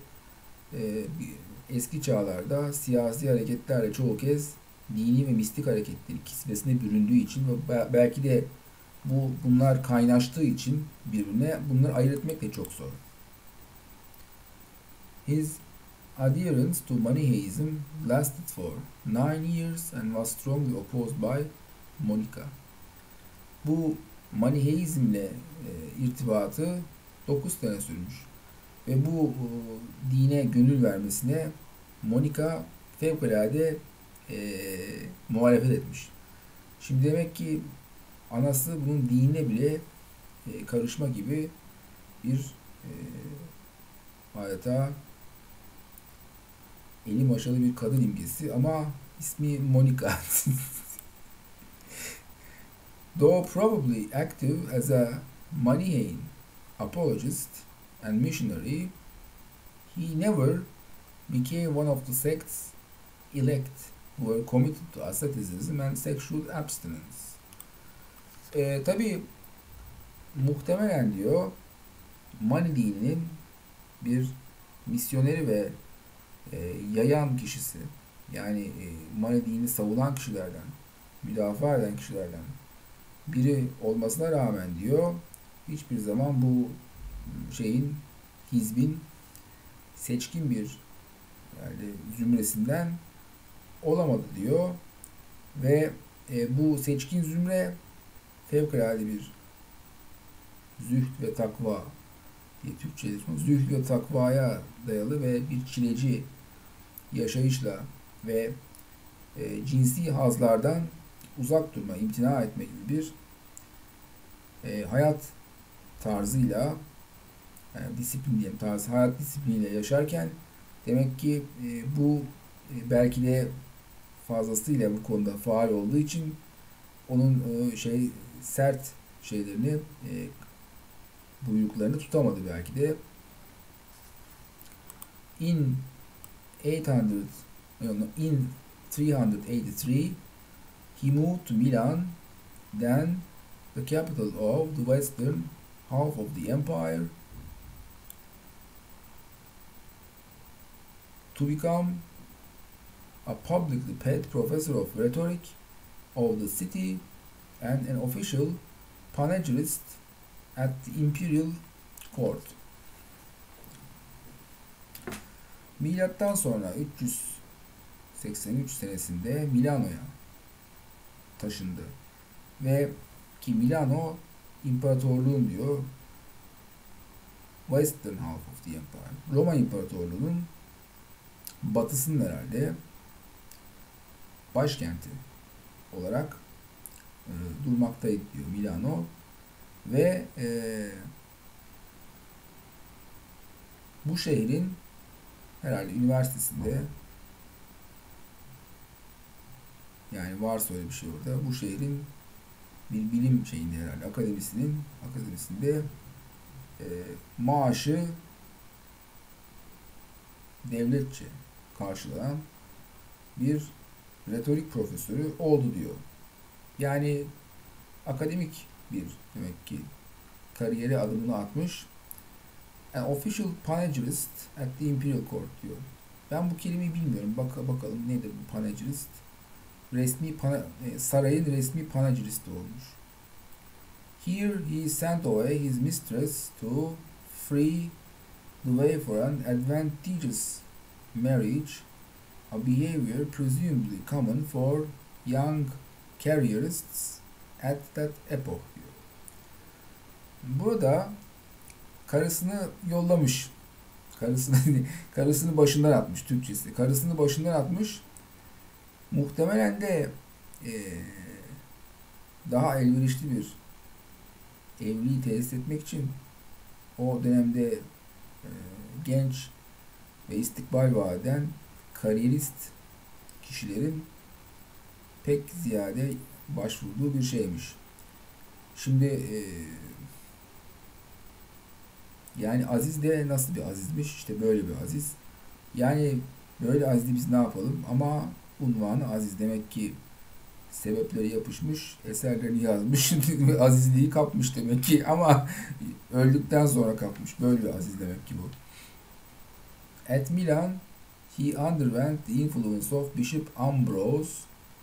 eski çağlarda siyasi hareketlerle çoğu kez dini ve mistik hareketleri kisvesine büründüğü için ve belki de bunlar kaynaştığı için birbirine bunları ayırt etmek de çok zor. His adherence to Manichaeism lasted for 9 years and was strongly opposed by Monica. Bu Maniheizmle irtibatı 9 sene sürmüş. Ve bu dine gönül vermesine Monica fevkalade muhalefet etmiş. Şimdi demek ki anası bunun dinine bile karışma gibi bir adeta eli maşalı bir kadın imgesi ama ismi Monica. Though probably active as a Manichaean apologist and missionary, he never became one of the sect's elect who were committed to asceticism and sexual abstinence. Tabi muhtemelen diyor Mani dininin bir misyoneri ve yayan kişisi, yani Mani dinini savunan kişilerden, müdafaa eden kişilerden biri olmasına rağmen diyor hiçbir zaman bu hizbin seçkin bir yani zümresinden olamadı diyor ve bu seçkin zümre fevkalade bir zühd ve takva diye Türkçe'de zühd ve takvaya dayalı ve bir çileci yaşayışla ve cinsi hazlardan uzak durma, imtina etme gibi bir hayat tarzıyla, yani disiplin diyelim, hayat disipliniyle yaşarken demek ki bu belki de fazlasıyla bu konuda faal olduğu için onun sert şeylerini, buyruklarını tutamadı belki de. In 383 he moved to Milan, then the capital of the western half of the empire, to become a publicly paid professor of rhetoric of the city and an official panegyrist at the imperial court. Milattan sonra 383 senesinde Milano'ya taşındı. Ve ki Milano imparatorluğun diyor Western half of the empire, Roma İmparatorluğu'nun batısının herhalde başkenti olarak durmaktaydı diyor Milano ve bu şehrin herhalde üniversitesinde, yani varsa öyle bir şey orada, bu şehrin bir bilim şeyinde herhalde akademisinde maaşı devletçe karşılanan bir retorik profesörü oldu diyor. Yani akademik bir demek ki kariyere adımını atmış. An official panegyrist at the imperial court diyor. Ben bu kelimeyi bilmiyorum. Bakalım nedir bu panegyrist? Sarayın resmi panegyristi olmuş. Here he sent away his mistress to free the way for an advantageous marriage, a behavior presumably common for young careerists at that epoch diyor. Burada karısını yollamış. Karısını başından atmış Türkçesi. Karısını başından atmış. Muhtemelen de daha elverişli bir evliliği tesis etmek için o dönemde genç ve istikbal vaat eden kariyerist kişilerin pek ziyade başvurduğu bir şeymiş. Şimdi yani Aziz de nasıl bir Azizmiş? İşte böyle bir Aziz. Yani böyle Aziz'i biz ne yapalım? Ama unvanı Aziz, demek ki sebepleri yapışmış, eserlerini yazmış, azizliği kapmış demek ki, ama öldükten sonra kapmış. Böyle bir aziz demek ki bu. At Milan, he underwent the influence of Bishop Ambrose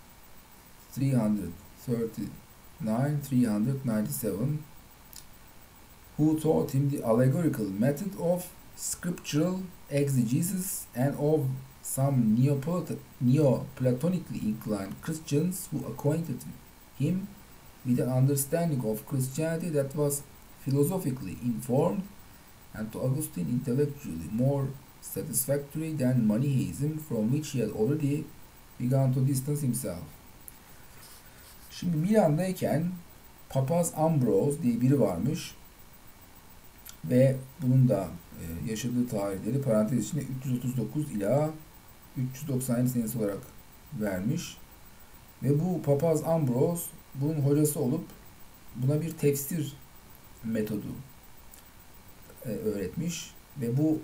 339-397, who taught him the allegorical method of scriptural exegesis, and of some Neoplatonically inclined Christians who acquainted him with an understanding of Christianity that was philosophically informed and to Augustine intellectually more satisfactory than Manichaeism, from which he had already begun to distance himself. Şimdi Milan'dayken Papaz Ambrose diye biri varmış ve bunun da yaşadığı tarihleri parantez içinde 339 ila 397 senesi olarak vermiş. Ve bu Papaz Ambrose bunun hocası olup buna bir tefsir metodu öğretmiş ve bu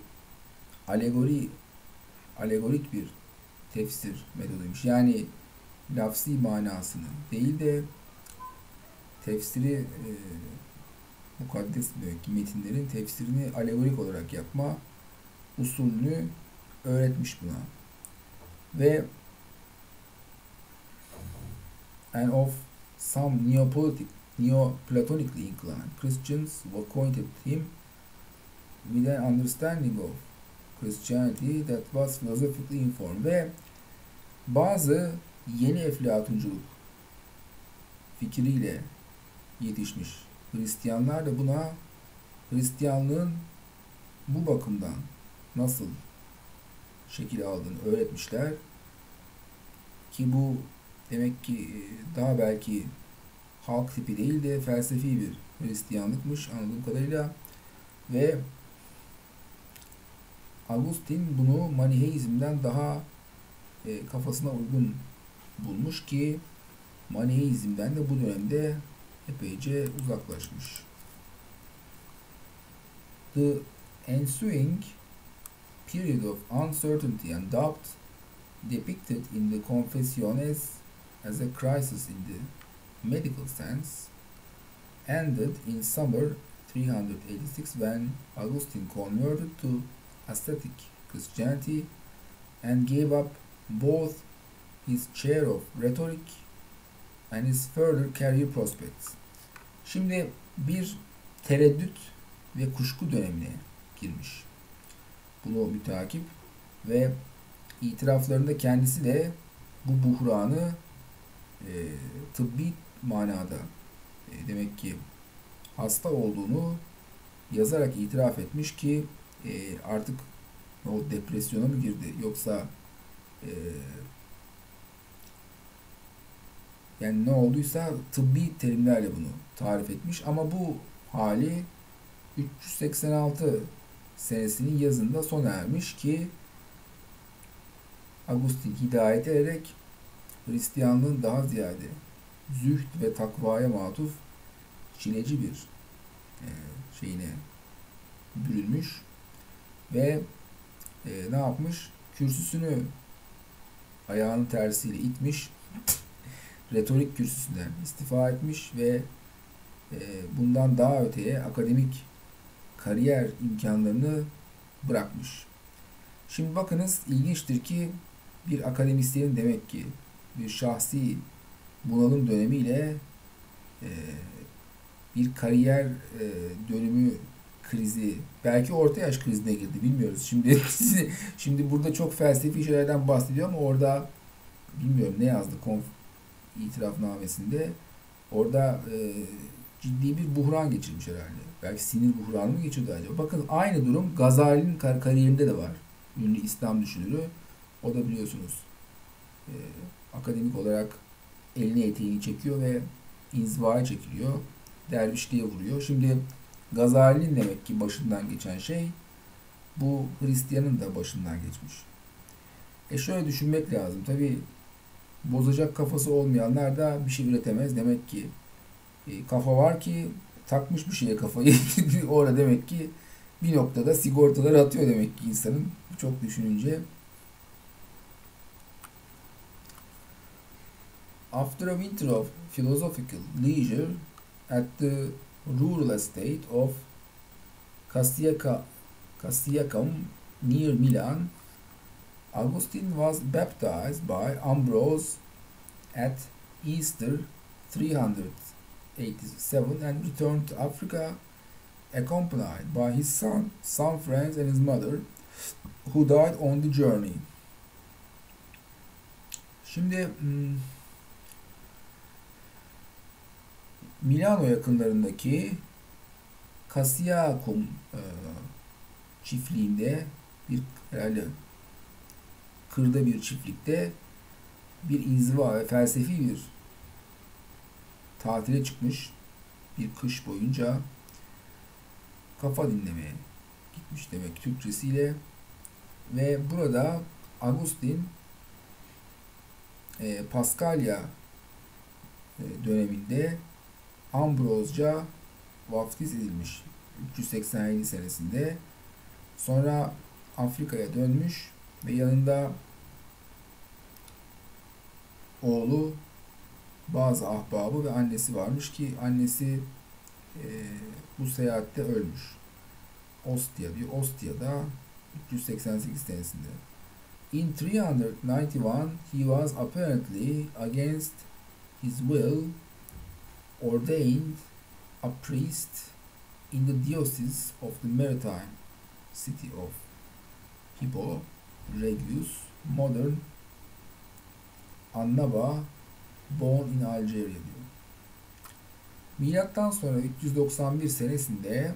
alegorik bir tefsir metoduymuş. Yani lafzi manasını değil de tefsiri, mukaddes metinlerin tefsirini alegorik olarak yapma usulünü öğretmiş buna. Ve and of some Neoplatonically inclined Christians who acquainted him with an understanding of Christianity that was philosophically informed. Ve bazı yeni eflatunculuk fikriyle yetişmiş Hristiyanlar da buna Hristiyanlığın bu bakımdan nasıl şekil aldığını öğretmişler ki bu demek ki daha belki halk tipi değil de felsefi bir Hristiyanlıkmış anladığım kadarıyla. Ve Augustin bunu Maniheizm'den daha kafasına uygun bulmuş ki Maniheizm'den de bu dönemde epeyce uzaklaşmış. The ensuing period of uncertainty and doubt depicted in the Confessiones as a crisis in the medical sense ended in summer 386 when Augustine converted to ascetic Christianity and gave up both his chair of rhetoric and his further career prospects. Şimdi bir tereddüt ve kuşku dönemine girmiş. Bunu müteakip ve itiraflarında kendisi de bu buhranı tıbbi manada demek ki hasta olduğunu yazarak itiraf etmiş ki artık o depresyona mı girdi yoksa yani ne olduysa tıbbi terimlerle bunu tarif etmiş ama bu hali 386 senesinin yazında sona ermiş ki Augustin hidayet ederek Hristiyanlığın daha ziyade zühd ve takvaya matuf çileci bir şeyine bürünmüş ve ne yapmış? Kürsüsünü ayağının tersiyle itmiş, retorik kürsüsünden istifa etmiş ve bundan daha öteye akademik kariyer imkanlarını bırakmış. Şimdi bakınız, ilginçtir ki bir akademisyenin demek ki bir şahsi bunalım dönemiyle bir kariyer dönümü krizi, belki orta yaş krizine girdi, bilmiyoruz. Şimdi burada çok felsefi şeylerden bahsediyor ama orada bilmiyorum ne yazdı itirafnamesinde. Orada ciddi bir buhran geçirmiş herhalde. Belki sinir buhranı mı geçirdi acaba? Bakın aynı durum Gazali'nin kariyerinde de var. Ünlü İslam düşünürü. O da biliyorsunuz akademik olarak elini eteğini çekiyor ve inzivaya çekiliyor. Dervişliğe vuruyor. Şimdi Gazali'nin demek ki başından geçen şey bu Hristiyan'ın da başından geçmiş. Şöyle düşünmek lazım. Tabi bozacak kafası olmayanlar da bir şey üretemez. Demek ki kafa var ki takmış bir şeye kafayı. Orada demek ki bir noktada sigortaları atıyor demek ki insanın. Çok düşününce. After a winter of philosophical leisure at the rural estate of Castiacum near Milan, Augustine was baptized by Ambrose at Easter 387 and returned to Africa accompanied by his son, some friends and his mother who died on the journey. Şimdi Milano yakınlarındaki Castiacum çiftliğinde herhalde kırda bir çiftlikte bir inziva ve felsefi bir tatile çıkmış, bir kış boyunca kafa dinlemeye gitmiş demek Türkçesiyle. Ve burada Agustin Paskalya döneminde Ambrosca vaftiz edilmiş 387 senesinde. Sonra Afrika'ya dönmüş ve yanında oğlu, bazı ahbabı ve annesi varmış ki annesi bu seyahatte ölmüş. Ostia'da 388 senesinde. In 391 he was apparently against his will ordained a priest in the diocese of the maritime city of Hippo Regius, modern Annaba, born in Algeria diyor. Milattan sonra 391 senesinde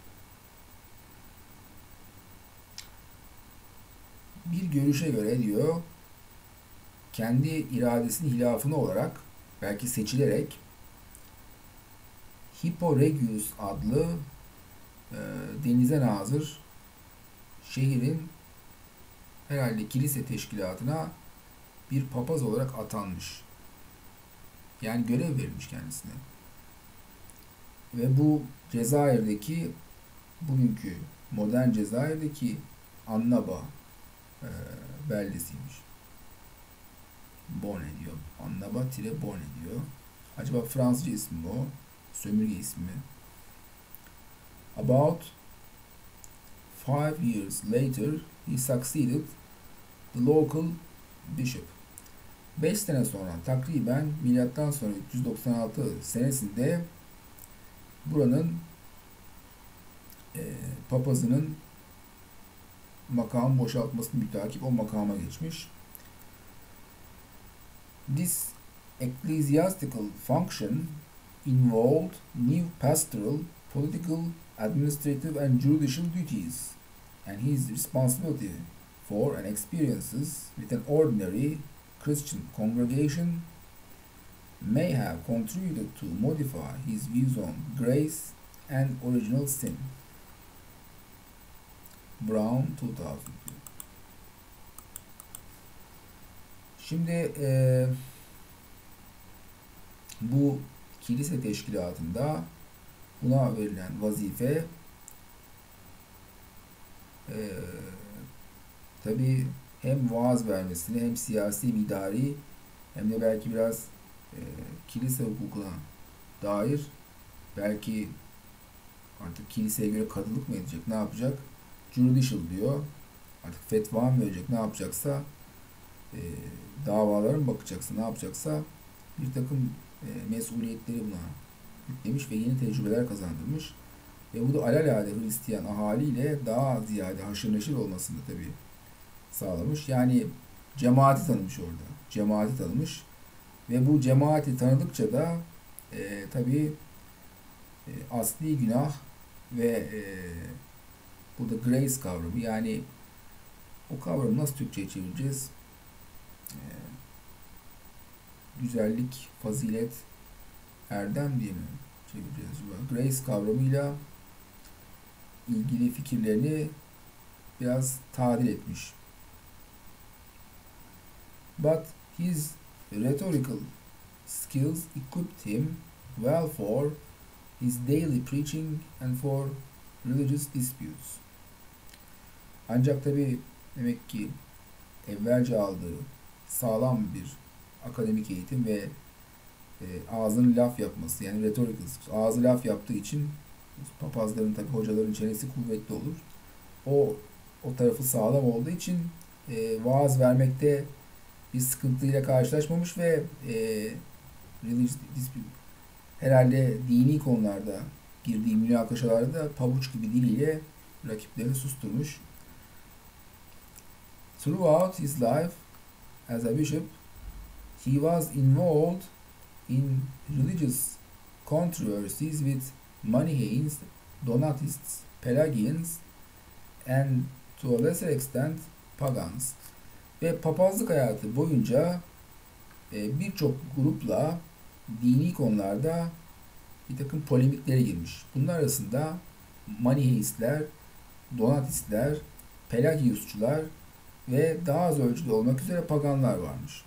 bir görüşe göre diyor, kendi iradesinin hilafına olarak, belki seçilerek, Hippo Regius adlı denize nazır şehrin herhalde kilise teşkilatına bir papaz olarak atanmış. Yani görev verilmiş kendisine. Ve bu Cezayir'deki, bugünkü modern Cezayir'deki Annaba beldesiymiş. Bone diyor. Annaba-Bone diyor. Acaba Fransızca ismi mi o? Sömürge ismi mi? About 5 years later he succeeded the local bishop. 5 sene sonra, takriben milattan sonra 396 senesinde buranın papazının makam boşaltmasını mütakip o makama geçmiş. This ecclesiastical function involved new pastoral, political, administrative and judicial duties, and his responsibility for and experiences with an ordinary Christian congregation may have contributed to modify his views on grace and original sin. Brown 2000. Şimdi bu kilise teşkilatında buna verilen vazife tabi hem vaaz vermesini, hem siyasi, idari, hem de belki biraz kilise hukukuna dair, belki artık kiliseye göre kadılık mı edecek, ne yapacak? Judicial diyor. Artık fetva mı verecek, ne yapacaksa, davalara mı bakacaksa, ne yapacaksa bir takım mesuliyetleri buna yüklemiş ve yeni tecrübeler kazandırmış. Ve bu da alelade Hristiyan ahaliyle daha ziyade haşır neşir olmasını tabii sağlamış. Yani cemaati tanımış orada. Cemaati tanımış. Ve bu cemaati tanıdıkça da tabii asli günah ve bu da grace kavramı, yani o kavramı nasıl Türkçe'ye çevireceğiz? Güzellik, fazilet, erdem diye mi çevireceğiz? Grace kavramıyla ilgili fikirlerini biraz tadil etmiş. But his rhetorical skills equipped him well for his daily preaching and for religious disputes. Ancak tabi demek ki evvelce aldığı sağlam bir akademik eğitim ve ağzının laf yapması, yani rhetorical, ağzı laf yaptığı için papazların, tabi hocaların çenesi kuvvetli olur. O tarafı sağlam olduğu için vaaz vermekte bir sıkıntıyla karşılaşmamış ve religious dispute, herhalde dini konularda girdiği münakaşalarda pabuç gibi diliyle rakiplerini susturmuş. Throughout his life as a bishop, he was involved in religious controversies with Manichaeans, Donatists, Pelagians, and to a lesser extent Pagans. Ve papazlık hayatı boyunca birçok grupla dini konularda bir takım polemiklere girmiş. Bunlar arasında Maniheistler, Donatistler, Pelagiusçular ve daha az ölçüde olmak üzere paganlar varmış.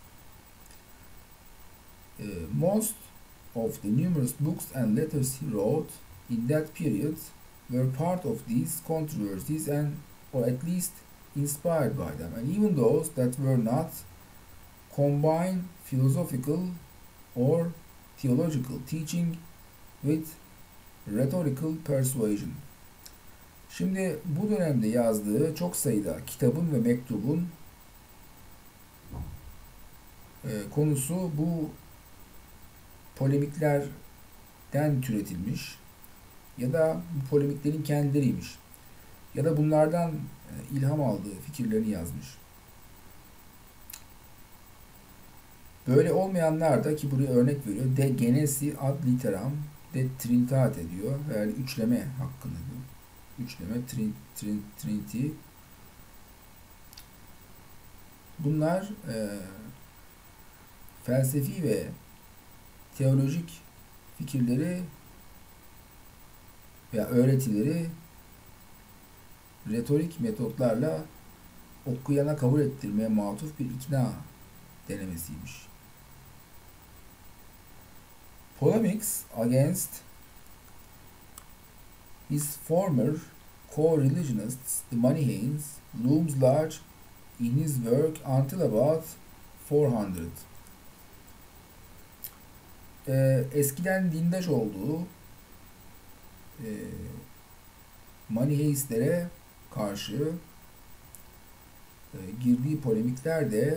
Most of the numerous books and letters he wrote in that period were part of these controversies and or at least inspired by them, and even those that were not combine philosophical or theological teaching with rhetorical persuasion. Şimdi bu dönemde yazdığı çok sayıda kitabın ve mektubun konusu bu polemiklerden türetilmiş ya da bu polemiklerin kendileriymiş ya da bunlardan ilham aldığı fikirlerini yazmış. Böyle olmayanlar da, ki buraya örnek veriyor, de genesi ad literam de trinitate diyor. Yani üçleme hakkında diyor. Üçleme, trinity. Bunlar felsefi ve teolojik fikirleri veya öğretileri retorik metotlarla okuyana kabul ettirmeye matuf bir ikna denemesiymiş. Polemics against his former co-religionists, the Manichaeans, looms large in his work until about 400. Eskiden dindaş olduğu Maniheistlere karşı girdiği polemikler de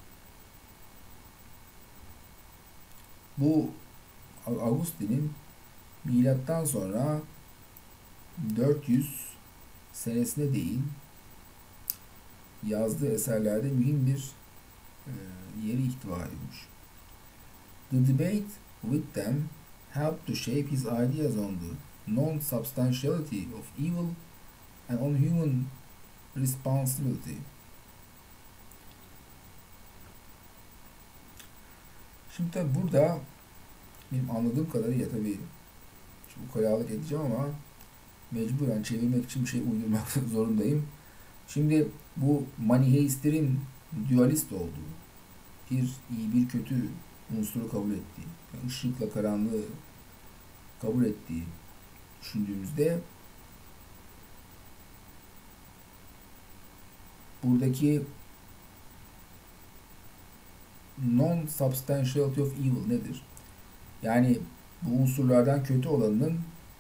bu Augustin'in milattan sonra 400 senesine değin yazdığı eserlerde mühim bir yeri ihtiva ediyormuş. The debate with them helped to shape his ideas on the non-substantiality of evil and on human responsibility. Şimdi tabi burada benim anladığım kadarıyla, tabi şimdi ukalalık edeceğim ama mecburen çevirmek için bir şey uydurmak zorundayım. Şimdi bu Maniheistlerin dualist olduğu, bir iyi bir kötü unsuru kabul ettiği, yani ışıkla karanlığı kabul ettiği düşündüğümüzde buradaki non-substantiality of evil nedir? Yani bu unsurlardan kötü olanının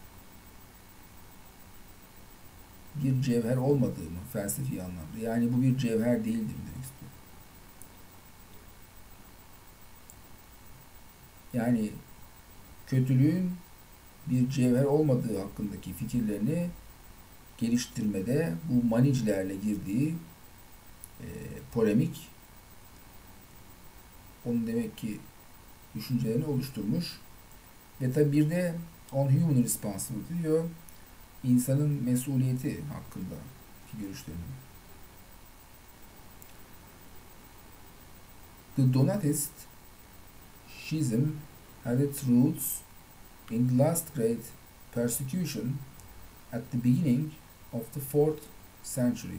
bir cevher olmadığını felsefi anlamda. Yani bu bir cevher değildir demek istiyor. Yani kötülüğün bir cevher olmadığı hakkındaki fikirlerini geliştirmede bu manicilerle girdiği polemik onun demek ki düşüncelerini oluşturmuş. Ve tabi bir de on human responsibility diyor. İnsanın mesuliyeti hakkındaki görüşlerini. The Donatist schism had its roots in the last great persecution at the beginning of the 4th century.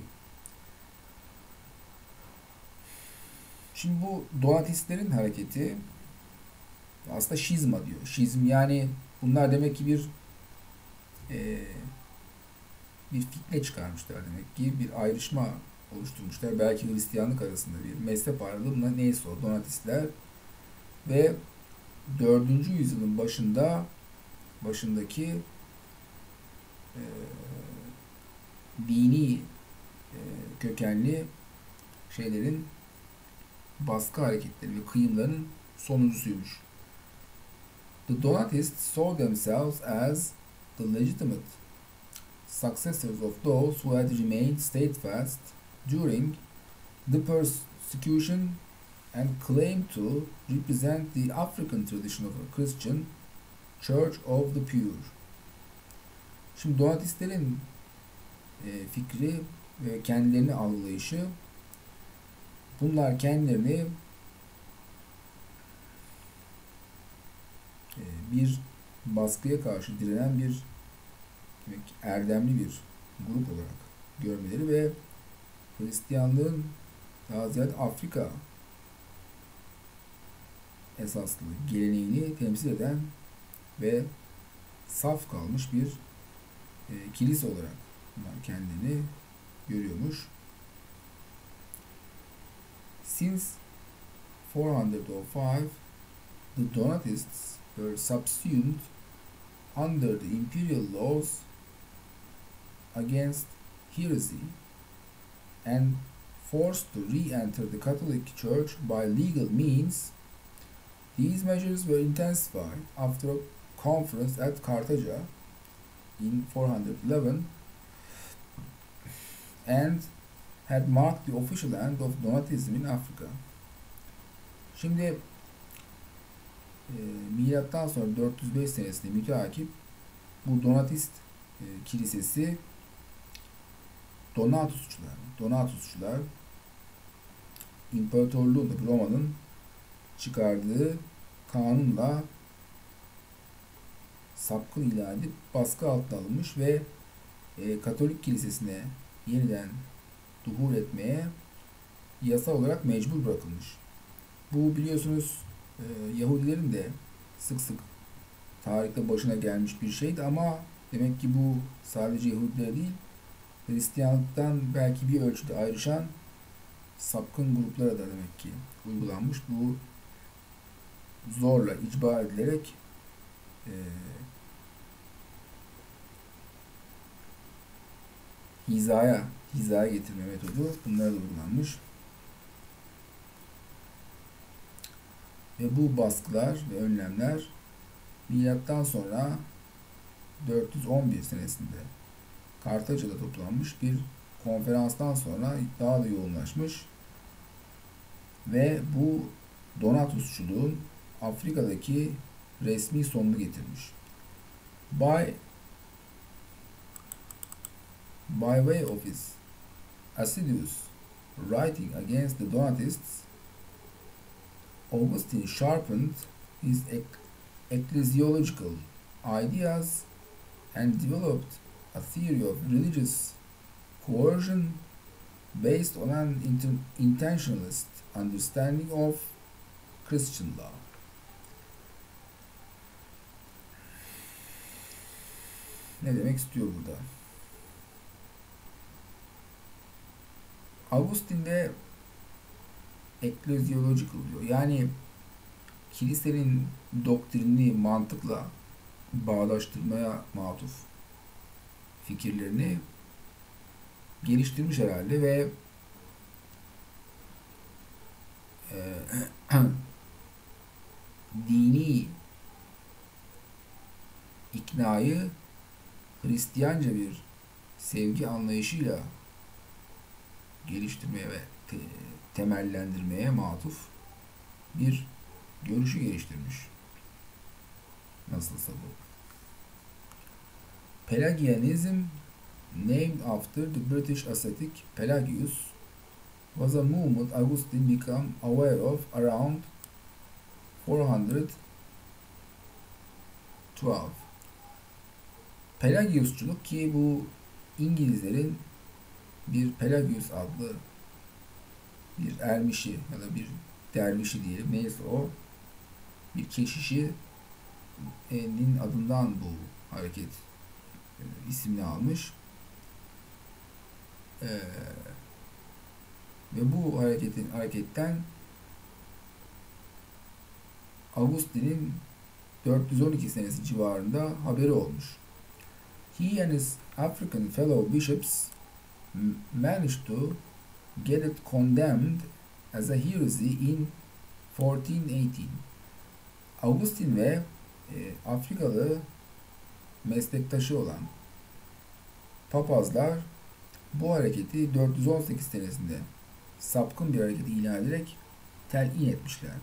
Şimdi bu Donatistlerin hareketi aslında şizma diyor. Şizm yani bunlar demek ki bir bir fitne çıkarmışlar demek ki. Bir ayrışma oluşturmuşlar. Belki Hristiyanlık arasında bir mezhep ayrılığı mı neyse o Donatistler ve 4. yüzyılın başındaki e, dini kökenli şeylerin baskı hareketleri ve kıyımların sonuncusuymuş. The Donatists saw themselves as the legitimate successors of those who had remained steadfast during the persecution and claimed to represent the African tradition of a Christian Church of the Pure. Şimdi Donatistlerin fikri ve kendilerini algılayışı, bunlar kendilerini bir baskıya karşı direnen bir erdemli bir grup olarak görmeleri ve Hristiyanlığın daha ziyade Afrika esaslı geleneğini temsil eden ve saf kalmış bir kilise olarak bunlar kendini görüyormuş. Since 405, the Donatists were subsumed under the imperial laws against heresy and forced to re-enter the Catholic Church by legal means. These measures were intensified after a conference at Carthage in 411 and had marked the official end of Donatism in Africa. Şimdi milattan sonra 405 senesinde müteakip bu Donatist kilisesi Donatusçular İmparatorluğun da Roma'nın çıkardığı kanunla sapkın ilan edip baskı altına alınmış ve Katolik kilisesine yeniden duhul etmeye yasa olarak mecbur bırakılmış. Bu biliyorsunuz Yahudilerin de sık sık tarihte başına gelmiş bir şeydi ama demek ki bu sadece Yahudiler değil, Hristiyanlıktan belki bir ölçüde ayrışan sapkın gruplara da demek ki uygulanmış. Bu zorla, icbar edilerek hizaya getirme metodu bunlara da uygulanmış. Ve bu baskılar ve önlemler milattan sonra 411 senesinde Kartaca'da toplanmış bir konferanstan sonra daha da yoğunlaşmış ve bu Donatusçuluğun Afrika'daki resmi sonunu getirmiş. By way of his assiduous writing against the Donatists, Augustine sharpened his ecclesiological ideas and developed a theory of religious coercion based on an intentionalist understanding of Christian law. Ne demek istiyor burada? Augustine ecclesiological diyor. Yani kilisenin doktrinini mantıkla bağdaştırmaya matuf fikirlerini geliştirmiş herhalde ve dini iknayı Hristiyanca bir sevgi anlayışıyla geliştirmeye ve temellendirmeye matuf bir görüşü geliştirmiş. Nasılsa bu. Pelagianism, named after the British ascetic Pelagius, was a movement Augustine became aware of around 412. Pelagiusçuluk ki bu İngilizlerin bir Pelagius adlı bir ermişi ya da bir dervişi diyelim neyse o bir keşişinin adından bu hareket isimini almış E, ve bu hareketten Augustin'in 412 senesi civarında haberi olmuş. He and his African fellow bishops managed to get it condemned as a heresy in 1418. Augustin ve Afrikalı meslektaşı olan papazlar bu hareketi 418 senesinde sapkın bir hareket ilan ederek telin etmişler.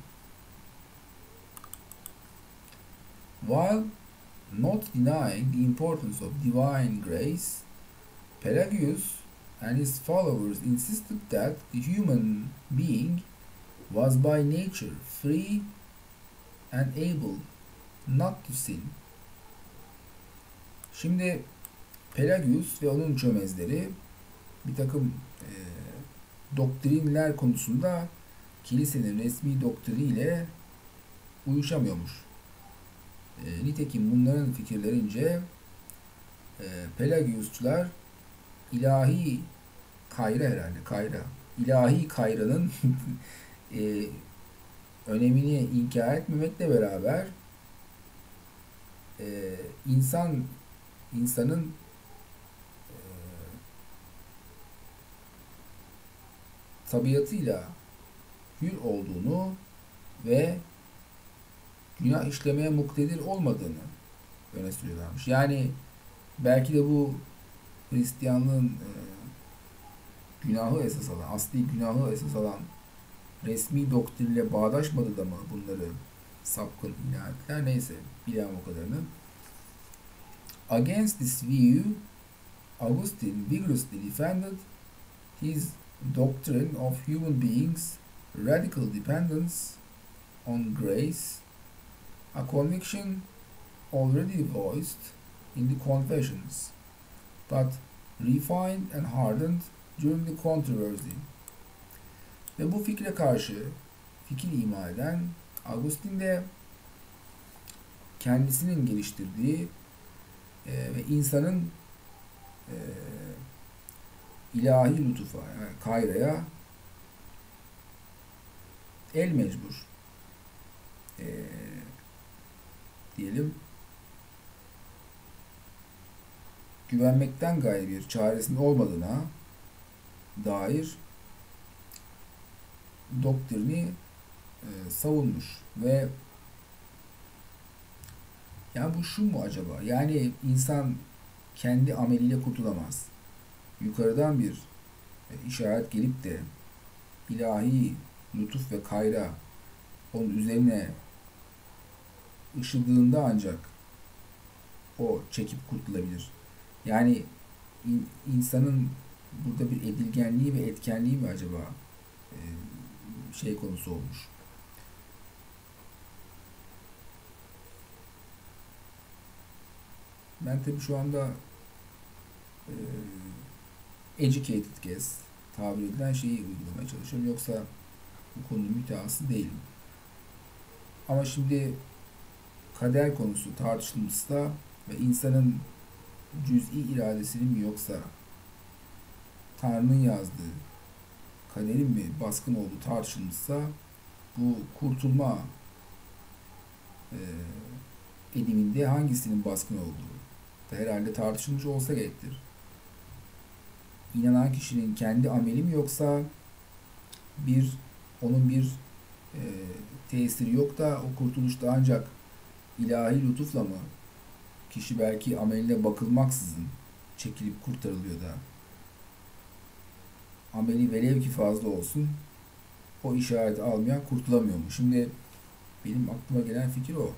While not denying the importance of divine grace, Pelagius and his followers insisted that the human being was by nature free and able not to sin. Şimdi Pelagius ve onun çömezleri bir takım doktrinler konusunda kilisenin resmi doktriniyle uyuşamıyormuş. Nitekim bunların fikirlerince Pelagiusçular ilahi kayra herhalde kayra. İlahi kayranın önemini inkar etmemekle beraber insanın tabiatıyla hür olduğunu ve günah işlemeye muktedir olmadığını öne sürüyorlarmış. Yani belki de bu Hristiyanlığın günahı esas alan, asli günahı esas alan resmi doktrinle bağdaşmadı da mı bunları sapkın ilan ettiler? Neyse, bilemem o kadarını. Against this view, Augustine vigorously defended his doctrine of human beings' radical dependence on grace, a conviction already voiced in the Confessions, but refined and hardened during the controversy. Ve bu fikre karşı fikir ima eden Augustine de kendisinin geliştirdiği ve insanın ilahi lütufa, yani kayraya el mecbur diyelim güvenmekten gayrı bir çaresinin olmadığına dair doktrini savunmuş ve yani bu şu mu acaba? Yani insan kendi ameliyle kurtulamaz. Yukarıdan bir işaret gelip de ilahi lütuf ve kayra onun üzerine ışıdığında ancak o çekip kurtulabilir. Yani insanın burada bir edilgenliği ve etkenliği mi acaba konusu olmuş. Ben tabii şu anda educated guess tabir edilen şeyi uygulamaya çalışıyorum. Yoksa bu konunun mütehassısı değilim. Ama şimdi kader konusu tartışılmışsa ve insanın cüz'i iradesinin mi yoksa Tanrı'nın yazdığı kaderin mi baskın olduğu tartışılmışsa bu kurtulma ediminde hangisinin baskın olduğu da herhalde tartışılmış olsa gerektir. İnanan kişinin kendi ameli mi yoksa onun bir tesiri yok da o kurtuluşta ancak ilahi lütufla mı kişi belki ameline bakılmaksızın çekilip kurtarılıyor da ameli velev ki fazla olsun o işareti almayan kurtulamıyor mu? Şimdi benim aklıma gelen fikir o.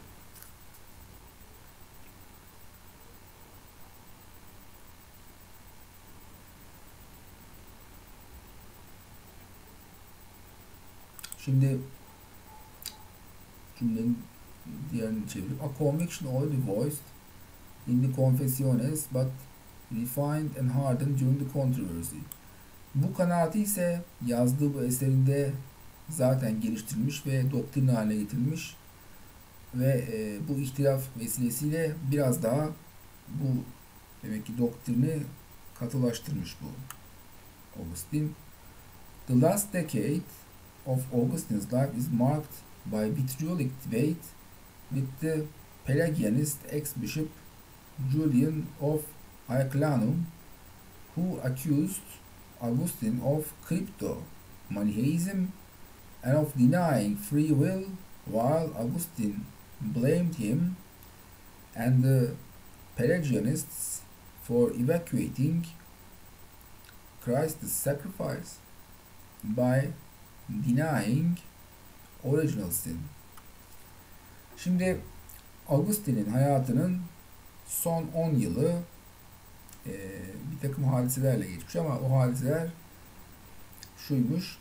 Şimdi cümlenin diğerini çevirip a conviction already voiced in the confessiones but refined and hardened during the controversy. Bu kanaati ise yazdığı bu eserinde zaten geliştirilmiş ve doktrin haline getirilmiş ve bu ihtilaf vesilesiyle biraz daha bu demek ki doktrini katılaştırmış bu. Augustine. The last decade of Augustine's life is marked by vitriolic debate with the Pelagianist ex-bishop Julian of Aeclanum, who accused Augustine of crypto-Manichaeism and of denying free will, while Augustine blamed him and the Pelagianists for evacuating Christ's sacrifice by denying original sin. Şimdi Augustine'in hayatının son 10 yılı bir takım hadiselerle geçmiş ama o hadiseler şuymuş.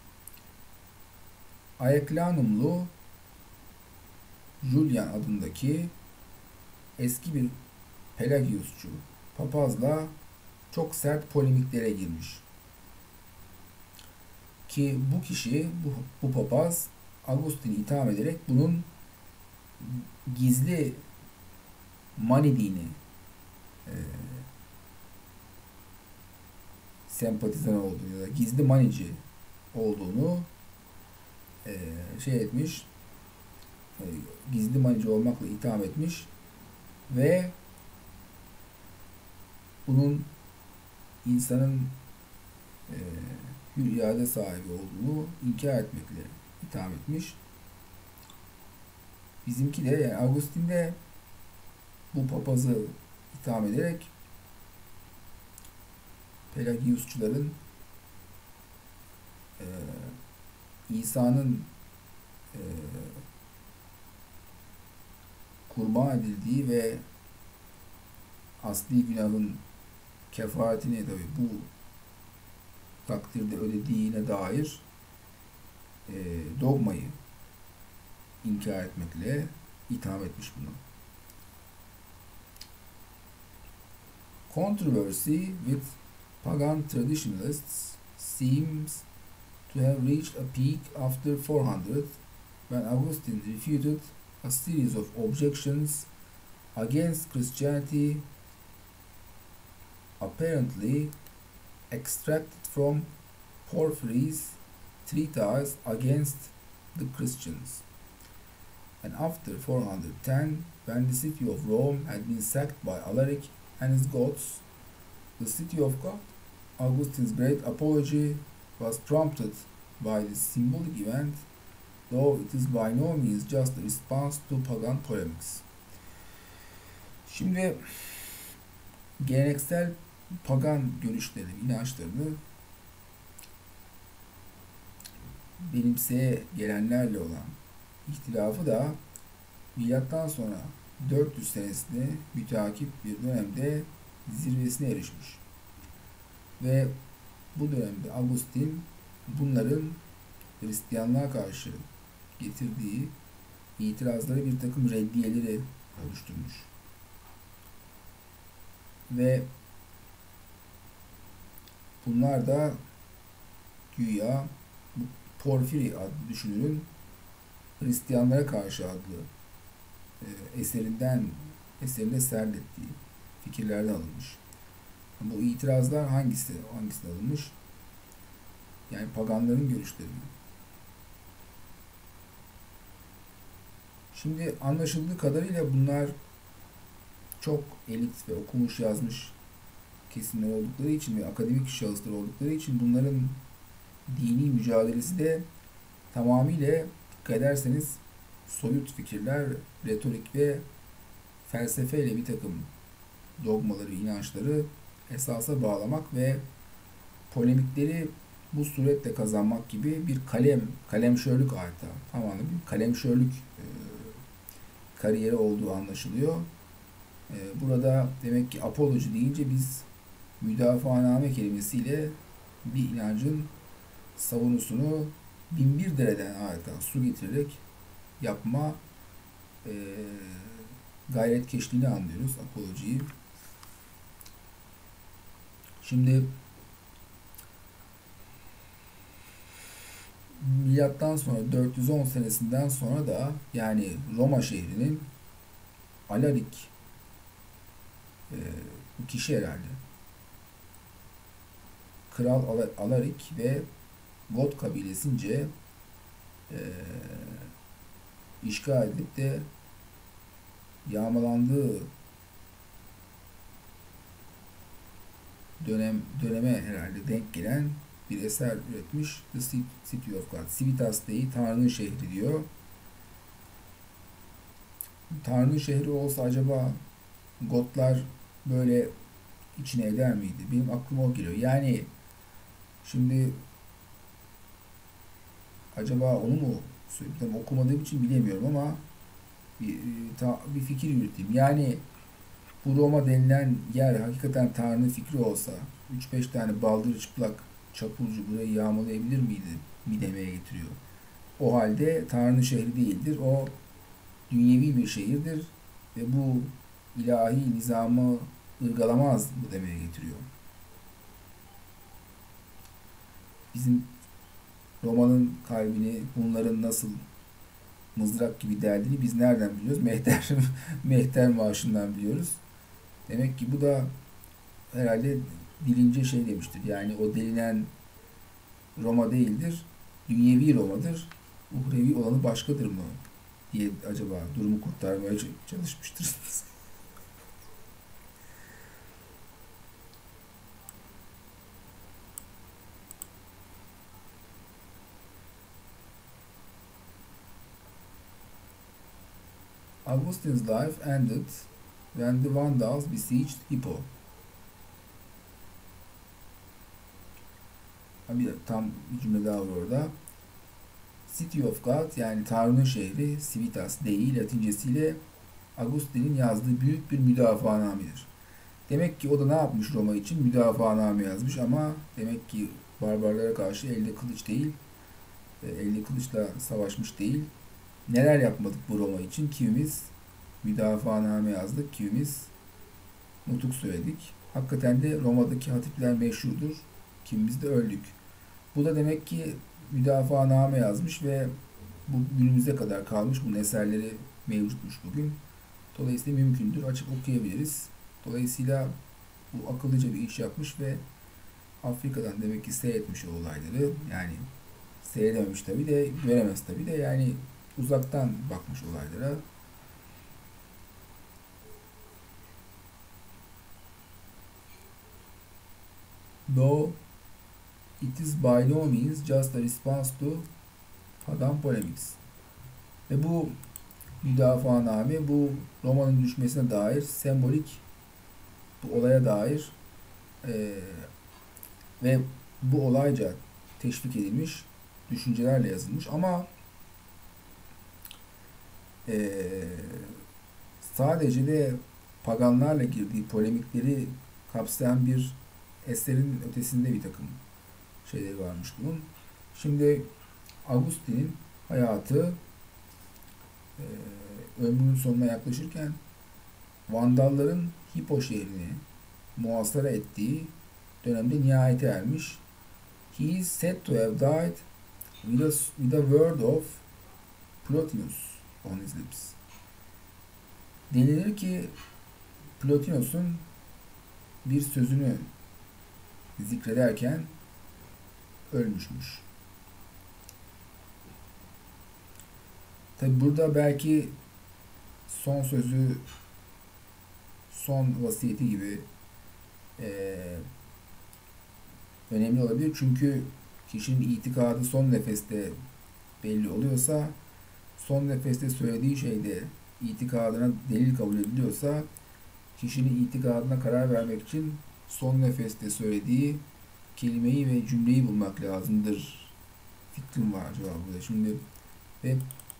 Aeclanumlu Julian adındaki eski bir Pelagiusçu papazla çok sert polemiklere girmiş. Ki bu kişi, bu papaz Augustin'i itham ederek bunun gizli Mani dini sempatizan olduğunu ya da gizli manici olduğunu etmiş, gizli manici olmakla itham etmiş ve bunun insanın hür irade sahibi olduğunu inkar etmekle itham etmiş. Bizimki de yani Augustin de bu papazı itham ederek Pelagiusçuların İsa'nın kurban edildiği ve asli günahın kefaretini tabi bu takdirde ödediğine dair dogmayı inkar etmekle itham etmiş bunu. Controversy with pagan traditionalists seems to have reached a peak after 400 when Augustine refuted a series of objections against Christianity apparently extracted from Porphyry's treatise against the Christians. And after 410, when the city of Rome had been sacked by Alaric and his Goths, the city of God, Augustine's great apology was prompted by this symbolic event, though it is by no means just a response to pagan polemics. Şimdi geleneksel pagan görüşlerini, inançlarını benimseye gelenlerle olan ihtilafı da milattan sonra 400 senesine müteakip bir dönemde zirvesine erişmiş. Ve bu dönemde Augustin bunların Hristiyanlığa karşı getirdiği itirazları bir takım reddiyeleri oluşturmuş. Ve bunlar da güya bu Porfiri adlı düşünürün Hristiyanlara karşı adlı eserinde serdettiği fikirlerden alınmış. Bu itirazlar hangisine alınmış? Yani paganların görüşleri. Şimdi anlaşıldığı kadarıyla bunlar çok elit ve okumuş yazmış kesimler oldukları için ve akademik şahıslar oldukları için bunların dini mücadelesi de tamamıyla dikkat ederseniz soyut fikirler, retorik ve felsefeyle bir takım dogmaları, inançları esasa bağlamak ve polemikleri bu suretle kazanmak gibi bir kalemşörlük adeta. Tamamen bir kalemşörlük kariyeri olduğu anlaşılıyor. Burada demek ki apoloji deyince biz müdafaaname kelimesiyle bir inancın savunusunu binbir dereden adeta su getirerek yapma gayretkeşliğini anlıyoruz apolojiyi. Şimdi milattan sonra 410 senesinden sonra da yani Roma şehrinin Alaric bu kişi herhalde Kral Alaric ve Got kabilesince e, işgal edilip de yağmalandığı döneme herhalde denk gelen bir eser üretmiş. The City of God. Civitas Dei, Tanrı'nın şehri diyor. Tanrı'nın şehri olsa acaba Gotlar böyle içine eder miydi? Benim aklıma o geliyor. Yani şimdi acaba onu mu söyleyeyim? Okumadığım için bilemiyorum ama bir fikir yürüteyim. Yani bu Roma denilen yer hakikaten Tanrı'nın fikri olsa 3-5 tane baldırı çıplak çapulcu burayı yağmalayabilir miydi? Mi demeye getiriyor. O halde Tanrı'nın şehri değildir. O dünyevi bir şehirdir ve bu ilahi nizamı ırgalamaz bu demeye getiriyor. Bizim Roma'nın kalbini bunların nasıl mızrak gibi deldiğini biz nereden biliyoruz? Mehter Marşı'ndan biliyoruz. Demek ki bu da herhalde dilince şey demiştir. Yani o delinen Roma değildir. Dünyevi Roma'dır. Uhrevi olanı başkadır mı? Diye acaba durumu kurtarmaya çalışmıştır. Augustine's life ended when the Vandals besieged Hippo. Tam bir cümle daha var orada. City of God yani Tanrı'nın şehri Civitas Dei Latincesiyle Augustine'in yazdığı büyük bir müdafaa-namedir. Demek ki o da ne yapmış Roma için? Müdafaa-name yazmış ama demek ki barbarlara karşı elde kılıç değil, elde kılıçla savaşmış değil. Neler yapmadık bu Roma için? Kimimiz müdafaa-name yazdık, kimimiz nutuk söyledik. Hakikaten de Roma'daki hatipler meşhurdur. Kimimiz de öldük. Bu da demek ki müdafaa-name yazmış ve bu günümüze kadar kalmış. Bunun eserleri mevcutmuş bugün. Dolayısıyla mümkündür. Açıp okuyabiliriz. Dolayısıyla bu akıllıca bir iş yapmış ve Afrika'dan demek ki seyretmiş o olayları. Yani seyredememiş tabi de, göremez tabi de yani uzaktan bakmış olaylara. Though it is by no means just a response to Hadam polemics. Ve bu müdafaa-name bu Roma'nın düşmesine dair sembolik bu olaya dair ve bu olayca teşvik edilmiş düşüncelerle yazılmış ama sadece de paganlarla girdiği polemikleri kapsayan bir eserin ötesinde bir takım şeyleri varmış bunun. Şimdi Augustine'in hayatı ömrünün sonuna yaklaşırken Vandalların Hippo şehrini muhasara ettiği dönemde nihayete ermiş. He is said to have died with a word of Plotinus on his lips. Denilir ki Plotinus'un bir sözünü zikrederken ölmüşmüş. Tabi burada belki son sözü, son vasiyeti gibi önemli olabilir. Çünkü kişinin itikadı son nefeste belli oluyorsa, son nefeste söylediği şeyde itikadına delil kabul ediliyorsa, kişinin itikadına karar vermek için son nefeste söylediği kelimeyi ve cümleyi bulmak lazımdır. Fikrim var acaba burada. Şimdi ve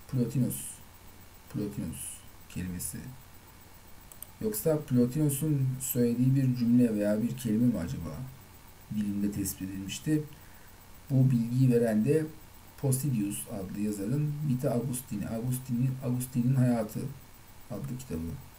Plotinus kelimesi. Yoksa Plotinus'un söylediği bir cümle veya bir kelime mi acaba dilinde tespit edilmişti? Bu bilgiyi veren de Posidonius adlı yazarın Vita Augustine'in Hayatı adlı kitabı.